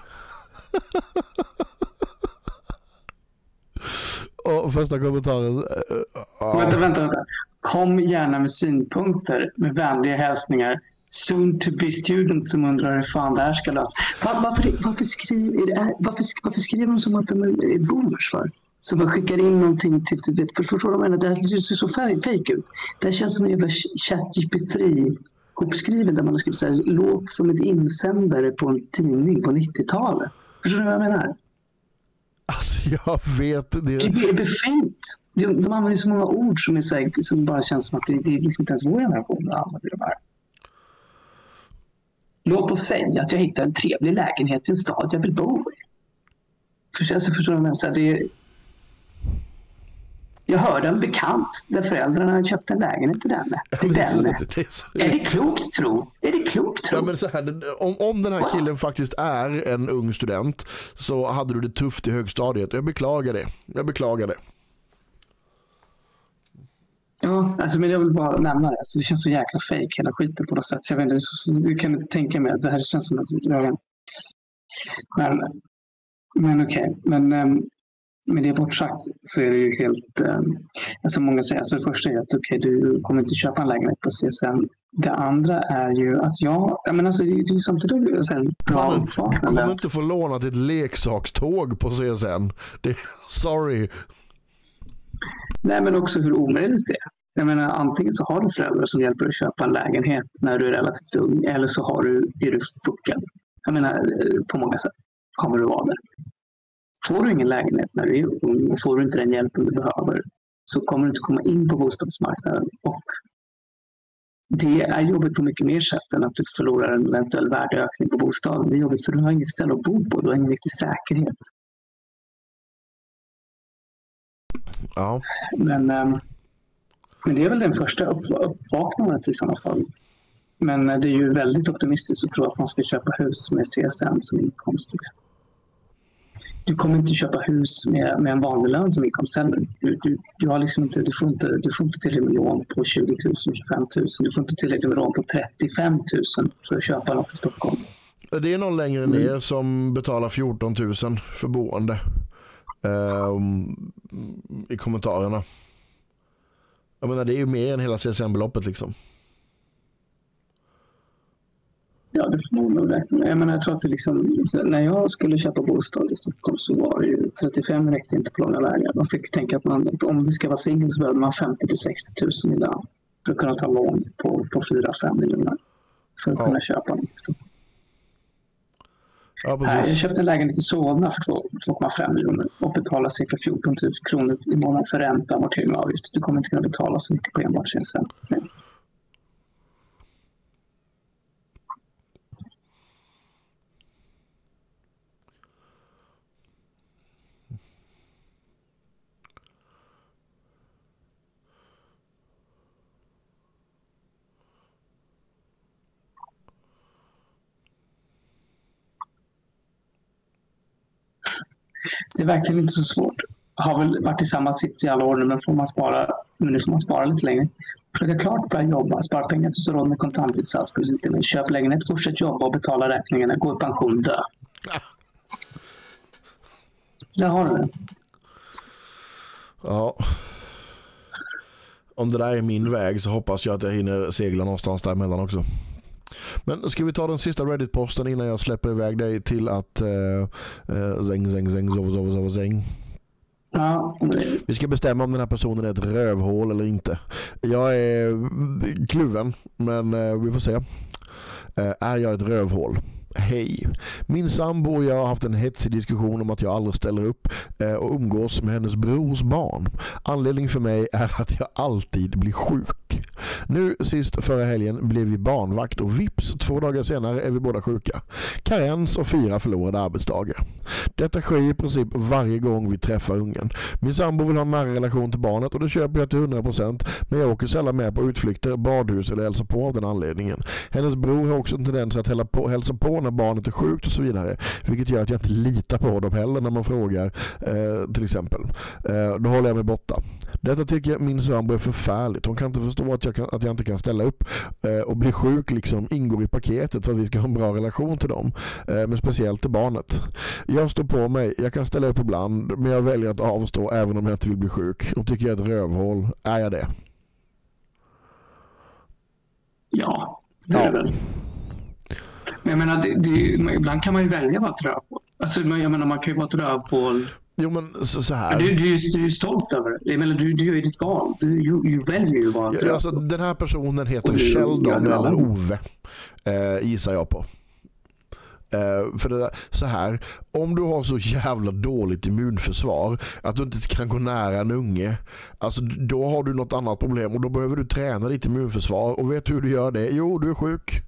Och första kommentaren uh, uh, vänta, vänta, vänta. Kom gärna med synpunkter med vänliga hälsningar. Soon to be students som undrar hur fan det här ska lösas. Var, varför, varför, skriv, är det, varför, varför skriver de som att de är boomers för? Så man skickar in någonting till, till för, förstår de, det här ser så fake ut. Det här känns som en jävla chat G P tre uppskriven där man har skrivit så här, låt som ett insändare på en tidning på nittiotalet. Förstår du vad jag menar? Alltså jag vet det. Det är befängt. De, de använder så många ord som, är så här, som bara känns som att det, det är liksom inte ens vår generation att använda de här. Låt oss säga att jag hittar en trevlig lägenhet i en stad jag vill bo i. För, alltså, förstår du, så här, det är... Jag hörde en bekant där föräldrarna köpte en lägenhet till denne. Till ja, denne. Det, det, det, är det klokt tro? Är det klokt tro? Ja, men så här, om, om den här What? killen faktiskt är en ung student, så hade du det tufft i högstadiet. Jag beklagar det. Jag beklagar det. Ja, alltså, men jag vill bara nämna det. Alltså, det känns så jäkla fake hela skiten på något sätt. Så jag vet inte, så, så, du kan inte tänka mig att det här känns som att jag... Men, men okej. Okay. Men um, med det bortsagt så är det ju helt... Um, alltså många säger, alltså det första är att okej, okay, du kommer inte köpa en lägenhet på C S N. Det andra är ju att jag... jag menar, alltså, det är samtidigt så här, bra uppvaknande. Du kommer inte få låna till ett leksakståg på C S N. Det, sorry. Nej, men också hur omöjligt det är. Jag menar, antingen så har du föräldrar som hjälper dig att köpa en lägenhet när du är relativt ung, eller så har du, är du fuckad. Jag menar, på många sätt kommer du vara där. Får du ingen lägenhet när du är ung och får du inte den hjälpen du behöver, så kommer du inte komma in på bostadsmarknaden. Och det är jobbigt på mycket mer sätt än att du förlorar en eventuell värdeökning på bostaden. Det är jobbigt för du har inget ställe att bo på, du har ingen riktig säkerhet. Ja. Men, ähm, men det är väl den första upp, uppvaknandet i sådana fall. Men det är ju väldigt optimistiskt att tro att man ska köpa hus med C S N som inkomst. Liksom. Du kommer inte köpa hus med, med en vanlig lön som inkomst heller. Du, du, du, har liksom inte, du, får inte, du får inte tillräckligt med lån på tjugo tusen, tjugofem tusen. Du får inte tillräckligt med lån på trettiofem tusen för att köpa något i Stockholm. Det är någon längre ner mm. som betalar fjorton tusen för boende. Um, i kommentarerna. Jag menar, det är ju mer än hela C S N-beloppet liksom. Ja, det får man nog räkna med. Jag menar, jag tror att det liksom, när jag skulle köpa bostad i Stockholm så var det ju trettiofem räckte inte på långa vägar. Man fick tänka att man, om det ska vara singel så behöver man femtio till sextio tusen i lön för att kunna ta lån på, på fyra fem miljoner för att ja. kunna köpa något i Stockholm. Ja, precis. Jag köpte en lägenhet i Solna för två komma fem miljoner och betalar cirka fjorton tusen kronor i månaden för ränta, amortering och avgift. Du kommer inte kunna betala så mycket på enbart C S N. Nej. Det är verkligen inte så svårt. Har väl varit i samma sits i alla år nu, men, får man spara, men nu får man spara lite längre. Försöka klart börja jobba, spara pengar till så råd med kontantinsats. Men köp lägenhet, fortsätt jobba och betala räkningarna, gå i pension, dö. Ja. Där har du det. Ja. Om det där är min väg så hoppas jag att jag hinner segla någonstans däremellan också. Men ska vi ta den sista Reddit-posten innan jag släpper iväg dig till att uh, uh, zäng, zäng, zäng, sov, sov, sov, zäng. Ja. Vi ska bestämma om den här personen är ett rövhål eller inte. Jag är kluven, men uh, vi får se. Uh, är jag ett rövhål? Hej. Min sambo och jag har haft en hetsig diskussion om att jag aldrig ställer upp eh, och umgås med hennes brors barn. Anledning för mig är att jag alltid blir sjuk. Nu sist förra helgen blev vi barnvakt och vips, två dagar senare är vi båda sjuka. Karens och fyra förlorade arbetsdagar. Detta sker i princip varje gång vi träffar ungen. Min sambo vill ha en nära relation till barnet och det köper jag till hundra procent, men jag åker sällan med på utflykter, badhus eller hälsa på av den anledningen. Hennes bror har också en tendens att hälsa på, hälsa på när barnet är sjukt och så vidare, vilket gör att jag inte litar på dem heller när man frågar eh, till exempel. Eh, då håller jag mig borta. Detta tycker min sambo är förfärligt. Hon kan inte förstå att jag, kan, att jag inte kan ställa upp eh, och bli sjuk liksom ingår i paketet för att vi ska ha en bra relation till dem, eh, men speciellt till barnet. Jag står på mig, jag kan ställa upp ibland, men jag väljer att avstå även om jag inte vill bli sjuk. Och tycker jag är ett rövhål. Är jag det? Ja, det är väl. Men jag menar, det, det, ibland kan man ju välja att vara ett rövhål. Alltså, jag menar, man kan ju vara ett rövhål. Jo, men så, så här. Du, du, du är ju stolt över det. Jag menar, du, du gör ju ditt val. Du, du, du väljer ju vad ja, alltså, den här personen heter Sheldon eller Ove. Eh, gissar jag på. Uh, för det där, så här, om du har så jävla dåligt immunförsvar att du inte kan gå nära en unge, alltså då har du något annat problem och då behöver du träna ditt immunförsvar. Och vet du hur du gör det? Jo, du är sjuk.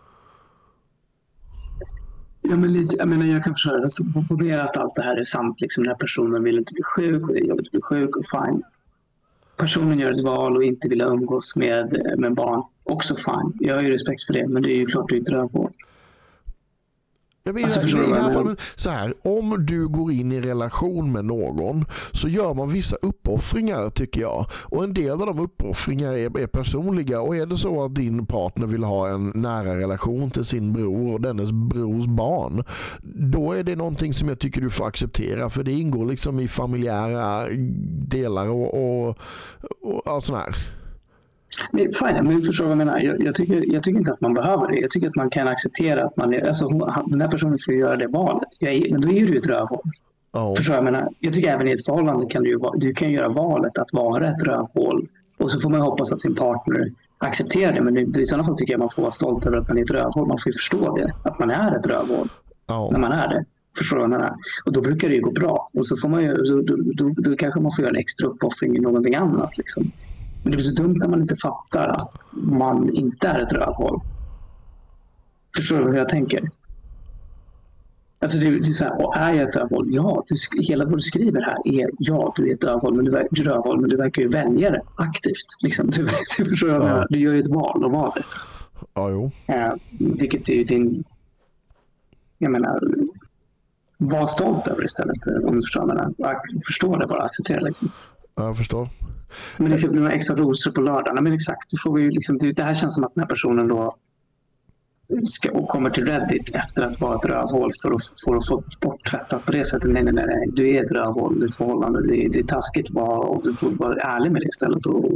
Ja, men lite, jag menar, jag kan försöka alltså, ponera att allt det här är sant. Liksom, den här personen vill inte bli sjuk och det är jobbigt att bli sjuk och fine. Personen gör ett val och inte vill umgås med, med barn. Också fine. Jag har ju respekt för det, men det är ju klart du inte rör på. Jag menar, alltså, i det här fallet, så här, om du går in i relation med någon så gör man vissa uppoffringar tycker jag. Och en del av de uppoffringar är, är personliga. Och är det så att din partner vill ha en nära relation till sin bror och dennes brors barn, då är det någonting som jag tycker du får acceptera. För det ingår liksom i familjära delar och, och, och allt sånt här. Men, fine, men förstår vad jag menar. Jag, jag, tycker, jag tycker inte att man behöver det. Jag tycker att man kan acceptera att man är, alltså, den här personen får göra det valet. Jag är, men då är du ett rövhål. Oh. Förstår jag menar. Jag tycker även i ett förhållande kan du, du kan göra valet att vara ett rövhål. Och så får man hoppas att sin partner accepterar det. Men i sådana fall tycker jag att man får vara stolt över att man är ett rövhål. Man får ju förstå det. Att man är ett rövhål. Oh. När man är det. Förstår jag menar. Och då brukar det ju gå bra. Och så får man ju, då, då, då, då kanske man får göra en extra uppoffring i någonting annat liksom. Men det blir så dumt när man inte fattar att man inte är ett rövhål. Förstår du hur jag tänker? Alltså det, det är så här, och är jag ett rövhål? Ja, du, hela vad du skriver här är ja, du är ett rövhål, men du, du, rövhål, men du verkar ju välja det aktivt. Liksom. Du, du förstår vad jag menar? Du gör ju ett val och vara det. Ja, jo. Eh, vilket är ju din... Jag menar... Var stolt över istället, om du förstår vad jag menar. Förstå det, bara acceptera liksom. Ja, jag förstår. Men det ska bli några extra rosor på lördagen. Men exakt, då får vi liksom, det här känns som att den här personen då ska, och kommer till Reddit efter att vara ett rövhål för att, för att få borttvättat på det sättet. Nej, nej, nej, nej. Du är ett rövhål, du är förhållande. Det är, det är taskigt var, och du får vara ärlig med det istället och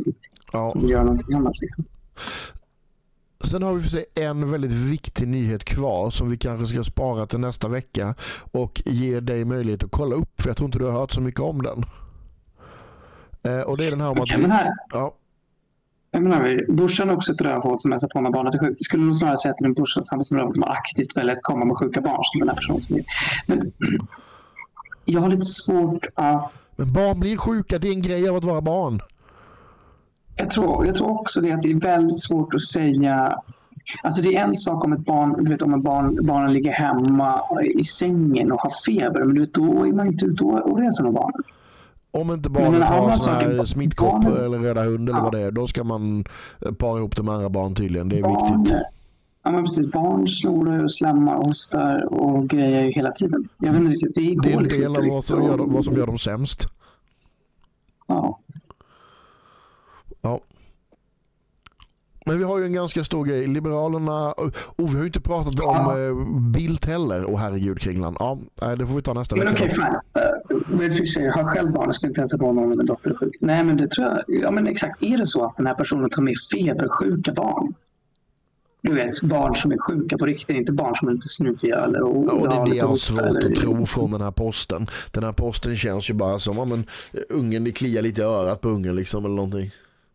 Ja. Som vill göra någonting annat liksom. Sen har vi för sig en väldigt viktig nyhet kvar som vi kanske ska spara till nästa vecka och ge dig möjlighet att kolla upp, för jag tror inte du har hört så mycket om den. Eh, och det är den här om okay, att... Vi, men här, ja. jag menar, brorsan är också ett rövhål som hälsar på när barnet är sjukt. Skulle nog snarare säga att en brorsa som rövhål som aktivt väljer att komma med sjuka barn, skulle den här personen säga. Men jag har lite svårt att... Men barn blir sjuka, det är en grej av att vara barn. Jag tror, jag tror också det att det är väldigt svårt att säga. Alltså det är en sak om ett barn, du vet, om ett barn, barnen ligger hemma i sängen och har feber, men du vet, då är man inte ute och reser med barnen. Om inte barnet har sån här smittkoppor barnens, eller röda hund eller ja. vad det är, då ska man para ihop det med andra barn tydligen. Det är barn, viktigt. Ja, men precis. Barn snorar och slämmar och hostar och grejer hela tiden. Jag vet inte riktigt, det går det är en liksom del av vad som, gör dem, vad som gör dem sämst. Ja. Ja. Men vi har ju en ganska stor grej. Liberalerna, och vi har ju inte pratat om ja. Bildt heller. Och herregud, Kringland. Ja, det får vi ta nästa men vecka. Men okej, okay, fine. Uh, säger, har själv barn och ska inte hälsa på någon med en dotter sjuk. Nej, men det tror jag. Ja, men exakt. Är det så att den här personen tar med febersjuka barn? Du vet, barn som är sjuka på riktigt, inte barn som är lite snuviga eller och, ja, och det är det jag har svårt eller... att tro från den här posten. Den här posten känns ju bara som om ja, ungen, det kliar lite i örat på ungen liksom eller någonting.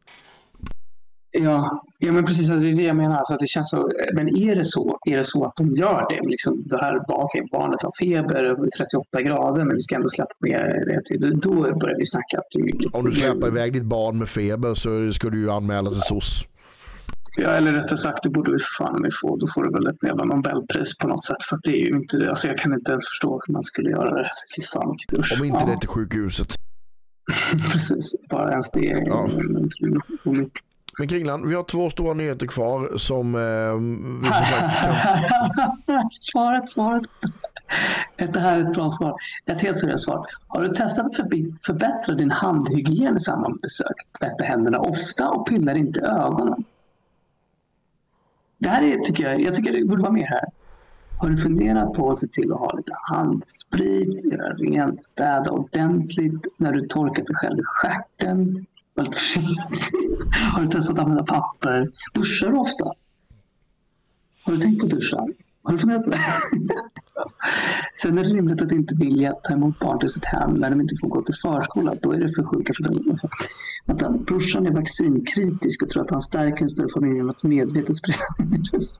Ja, ja men precis, det är det jag menar. Alltså att det känns så, men är det så? Är det så att de gör det? Liksom, det här okay, barnet har feber, trettioåtta grader, men vi ska ändå släppa med det till. Då börjar vi snacka. Att du, om du släpper iväg ditt barn med feber så ska du ju anmäla till S O S. Ja, eller rättare sagt, det borde vi för fan med få. Då får du väl ett jävla Nobelpris på något sätt. För att det är ju inte, alltså jag kan inte ens förstå hur man skulle göra det. Fy fan, vilket usch. Om inte ja. det till sjukhuset. Precis, bara ens det. Ja. Men Kringland, vi har två stora nyheter kvar som eh, vi som sagt kan... Svaret, svaret. Det här är ett bra svar. Ett helt seriöst svar. Har du testat att förbättra din handhygien i samband med besök? Tvätta händerna ofta och pillar inte i ögonen. Det här är, tycker jag, jag tycker det borde vara mer här. Har du funderat på att se till att ha lite handsprit, göra rent, städa ordentligt när du torkat dig själv i stjärten? Har du testat att använda papper? Duschar du ofta? Har du tänkt på att duscha? Har du funderat på det? Sen är det rimligt att inte vilja ta emot barn till sitt hem när de inte får gå till förskola. Då är det för sjuka för dem. Vänta, brorsan är vaccinkritisk och tror att han stärker en större familj genom att medvetet sprida virus.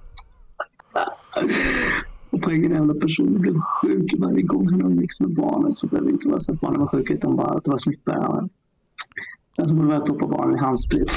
Och poängen är att personen blev sjuk varje gång han umgicks med barnen. Så det var inte bara så att barnen var sjuka utan bara att det var smittbärare. Den som borde vara toppa barnen i handsprit.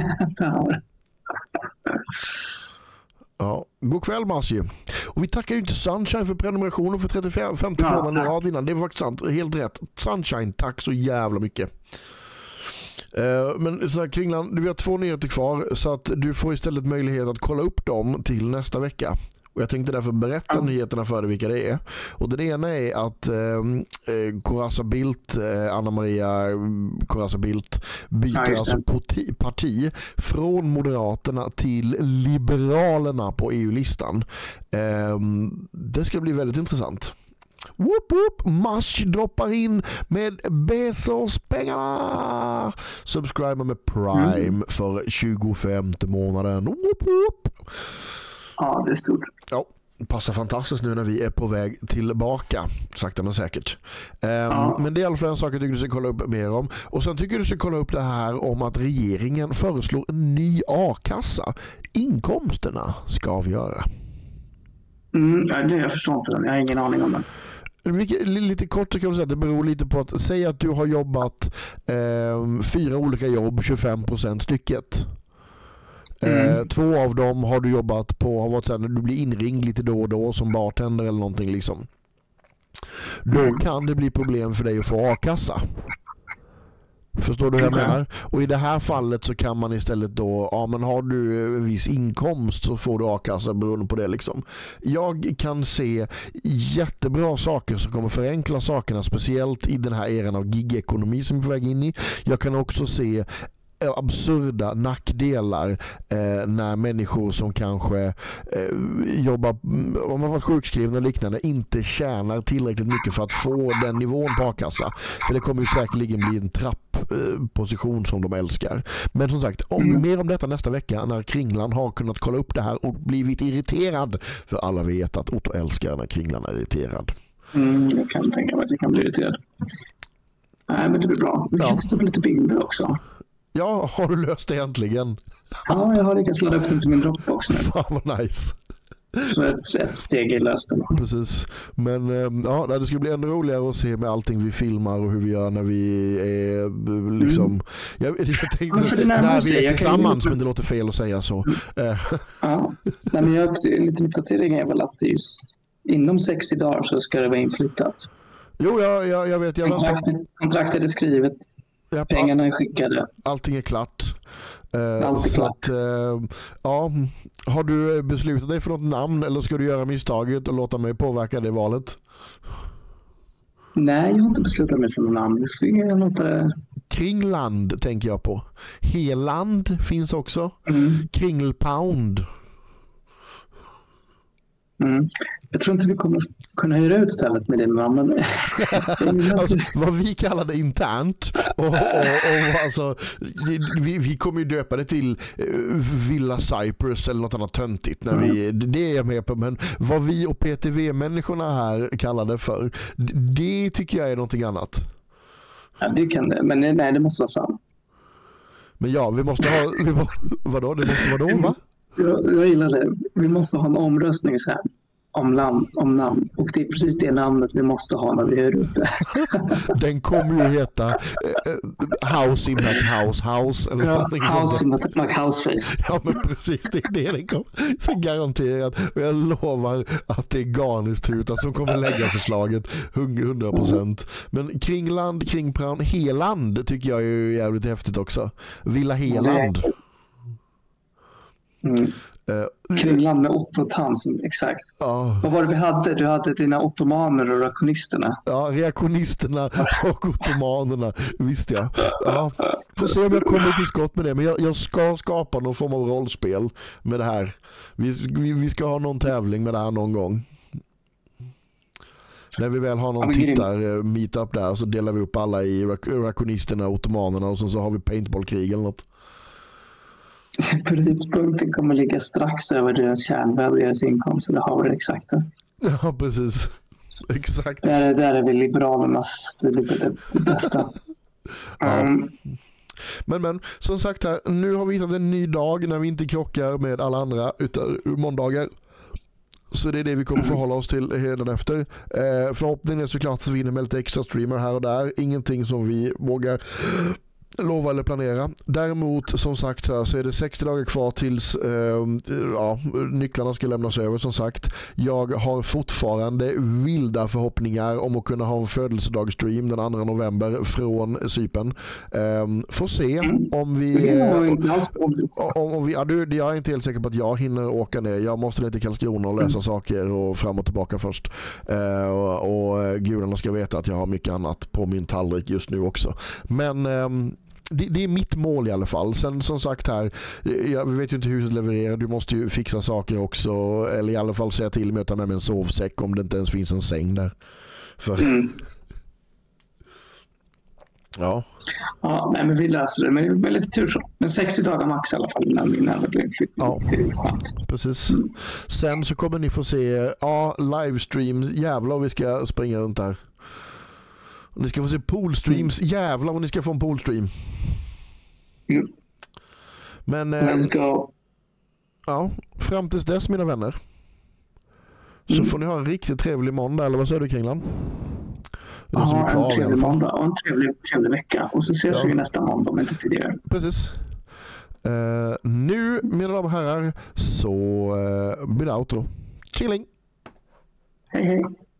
Ja, god kväll Marci. Och vi tackar ju inte Sunshine för prenumerationen för trettiofem femtio ja, månader i rad innan. Det var faktiskt sant, helt rätt. Sunshine, tack så jävla mycket. Uh, men så här, Kringland, vi har två nyheter kvar så att du får istället möjlighet att kolla upp dem till nästa vecka. Och jag tänkte därför berätta mm. nyheterna för dig vilka det är. Och det ena är att eh, Corazza Bildt, eh, Anna Maria Corazza Bildt byter ja, alltså parti, parti från Moderaterna till Liberalerna på E U-listan. Eh, det ska bli väldigt intressant. Whoop whoop, Musk droppar in med Bezos-pengarna. Subscriber med Prime mm. för tjugofemte månaden. Whoop whoop. Ja, det är stort. Ja, passar fantastiskt nu när vi är på väg tillbaka. Sakta men säkert. Um, ja. Men det är i alla fall en sak jag tycker du ska kolla upp mer om. Och sen tycker du ska kolla upp det här om att regeringen föreslår en ny a-kassa. Inkomsterna ska avgöra. Mm, det jag förstår inte den. Jag har ingen aning om den. Lite kort så kan man säga att det beror lite på att säga att du har jobbat eh, fyra olika jobb, tjugofem procent stycket. Mm. Två av dem har du jobbat på, har varit så här, när du blir inringd lite då och då som bartender eller någonting liksom. Då mm. kan det bli problem för dig att få a-kassa. Förstår du vad jag menar? Och i det här fallet så kan man istället då, ja men har du en viss inkomst så får du a-kassa beroende på det liksom. Jag kan se jättebra saker som kommer förenkla sakerna, speciellt i den här eran av gigekonomi som vi är på väg in i. Jag kan också se absurda nackdelar eh, när människor som kanske eh, jobbar, om man varit sjukskrivna och liknande, inte tjänar tillräckligt mycket för att få den nivån på a-kassa. För det kommer ju säkerligen bli en trapp position som de älskar. Men som sagt, om, mm. mer om detta nästa vecka när Kringlan har kunnat kolla upp det här och blivit irriterad. För alla vet att Otto älskar när Kringlan är irriterad. Mm, jag kan tänka mig att jag kan bli irriterad. Nej, men det blir bra. Vi kan ja. titta på lite bilder också. Ja, har du löst det äntligen? Ja, jag har lyckats ladda upp den till min Dropbox nu. Fan vad nice. Så ett, ett steg i lösten. Precis. Men ja, det ska bli ännu roligare att se med allting vi filmar och hur vi gör när vi är liksom... Mm. Jag, jag tänkte ja, när vi är tillsammans, men det låter fel att säga så. Mm. Ja. Nej, men jag, en liten uppdatering är väl att just inom sextio dagar så ska det vara inflyttat. Jo, jag, jag, jag vet. Jag kontraktet, kontraktet är skrivet. Ja, pengarna är skickade. Allting är klart. Uh, Allt är så klart. Att, uh, ja, har du beslutat dig för något namn eller ska du göra misstaget och låta mig påverka det valet? Nej, jag har inte beslutat mig för något namn. Jag låter det... Kringland tänker jag på. Heland finns också. Mm. Kringelpound. Mm. Jag tror inte vi kommer kunna hyra ut stället med din namn. Men... alltså, vad vi kallar det internt. Och, och, och, alltså, vi, vi kommer ju döpa det till Villa Cyprus eller något annat töntigt. När vi, mm. Det är jag med på. Men vad vi och P T V-människorna här kallar det för, det tycker jag är någonting annat. Ja, det kan det. Men nej, det måste vara sant. Men ja, vi måste ha... Vi må, vadå? Det måste vara då, va? Jag, jag gillar det. Vi måste ha en omröstning sen om, namn, om namn. Och det är precis det namnet vi måste ha när vi är ute. Den kommer ju heta uh, House in that house house. Eller ja, House in that like houseface. Ja, men precis. Det är det den kommer. För garanterat. Och jag lovar att det är Garnistuta som kommer lägga förslaget hundra procent. Men Kringland, Kringpraun, Heland tycker jag är jävligt häftigt också. Villa Heland. Mm. Uh, Kringland med ottotansen, exakt. Uh, Vad var det vi hade? Du hade dina ottomaner och reaktionisterna. Ja, reaktionisterna och ottomanerna, visste jag. Ja, får se om jag kommer till skott med det. Men jag, jag ska skapa någon form av rollspel med det här. Vi, vi, vi ska ha någon tävling med det här någon gång. När vi väl har någon ja, tittar meetup där så delar vi upp alla i reaktionisterna och ottomanerna och så, så har vi paintballkrig eller något. Brytpunkten kommer ligga strax över deras kärnvärde och deras inkomst, så det har vi det exakt. Ja, precis. Exakt. Där, där är vi liberalernas det, det, det bästa. Ja. Um, men, men, som sagt här, nu har vi hittat en ny dag när vi inte krockar med alla andra utan måndagar. Så det är det vi kommer förhålla oss till redan efter. Eh, förhoppningen är såklart att vi hinner med lite extra streamer här och där. Ingenting som vi vågar lova eller planera. Däremot som sagt så, här, så är det sextio dagar kvar tills eh, ja, nycklarna ska lämnas över som sagt. Jag har fortfarande vilda förhoppningar om att kunna ha en födelsedagsstream den andra november från Cypern. Eh, får se om vi om, om vi ja, du, jag är inte helt säker på att jag hinner åka ner. Jag måste ner till Karlskrona och lösa saker och fram och tillbaka först. Eh, och, och gudarna ska veta att jag har mycket annat på min tallrik just nu också. Men eh, Det, det är mitt mål i alla fall. Sen som sagt här, jag vet ju inte hur huset levererar. Du måste ju fixa saker också. Eller i alla fall säga till mig att ta med mig en sovsäck om det inte ens finns en säng där. För... Mm. Ja. Ja, nej, men vi löser det. Men med lite tur så. Men sextio dagar max i alla fall innan, innan det blir flyttning. Ja, precis. Mm. Sen så kommer ni få se ja, livestreams. Jävlar vi ska springa runt här. Ni ska få se poolstreams. Mm. Jävlar vad ni ska få en poolstream. Mm. Men Let's go. Ja, fram tills dess mina vänner. Så mm. får ni ha en riktigt trevlig måndag. Eller vad säger du Kringland? Ja, en trevlig måndag och en trevlig, trevlig vecka. Och så ses ja. vi nästa måndag om inte tidigare. Precis. Uh, nu, mina damer och herrar, så uh, blir det outro. Chilling! Hej hej!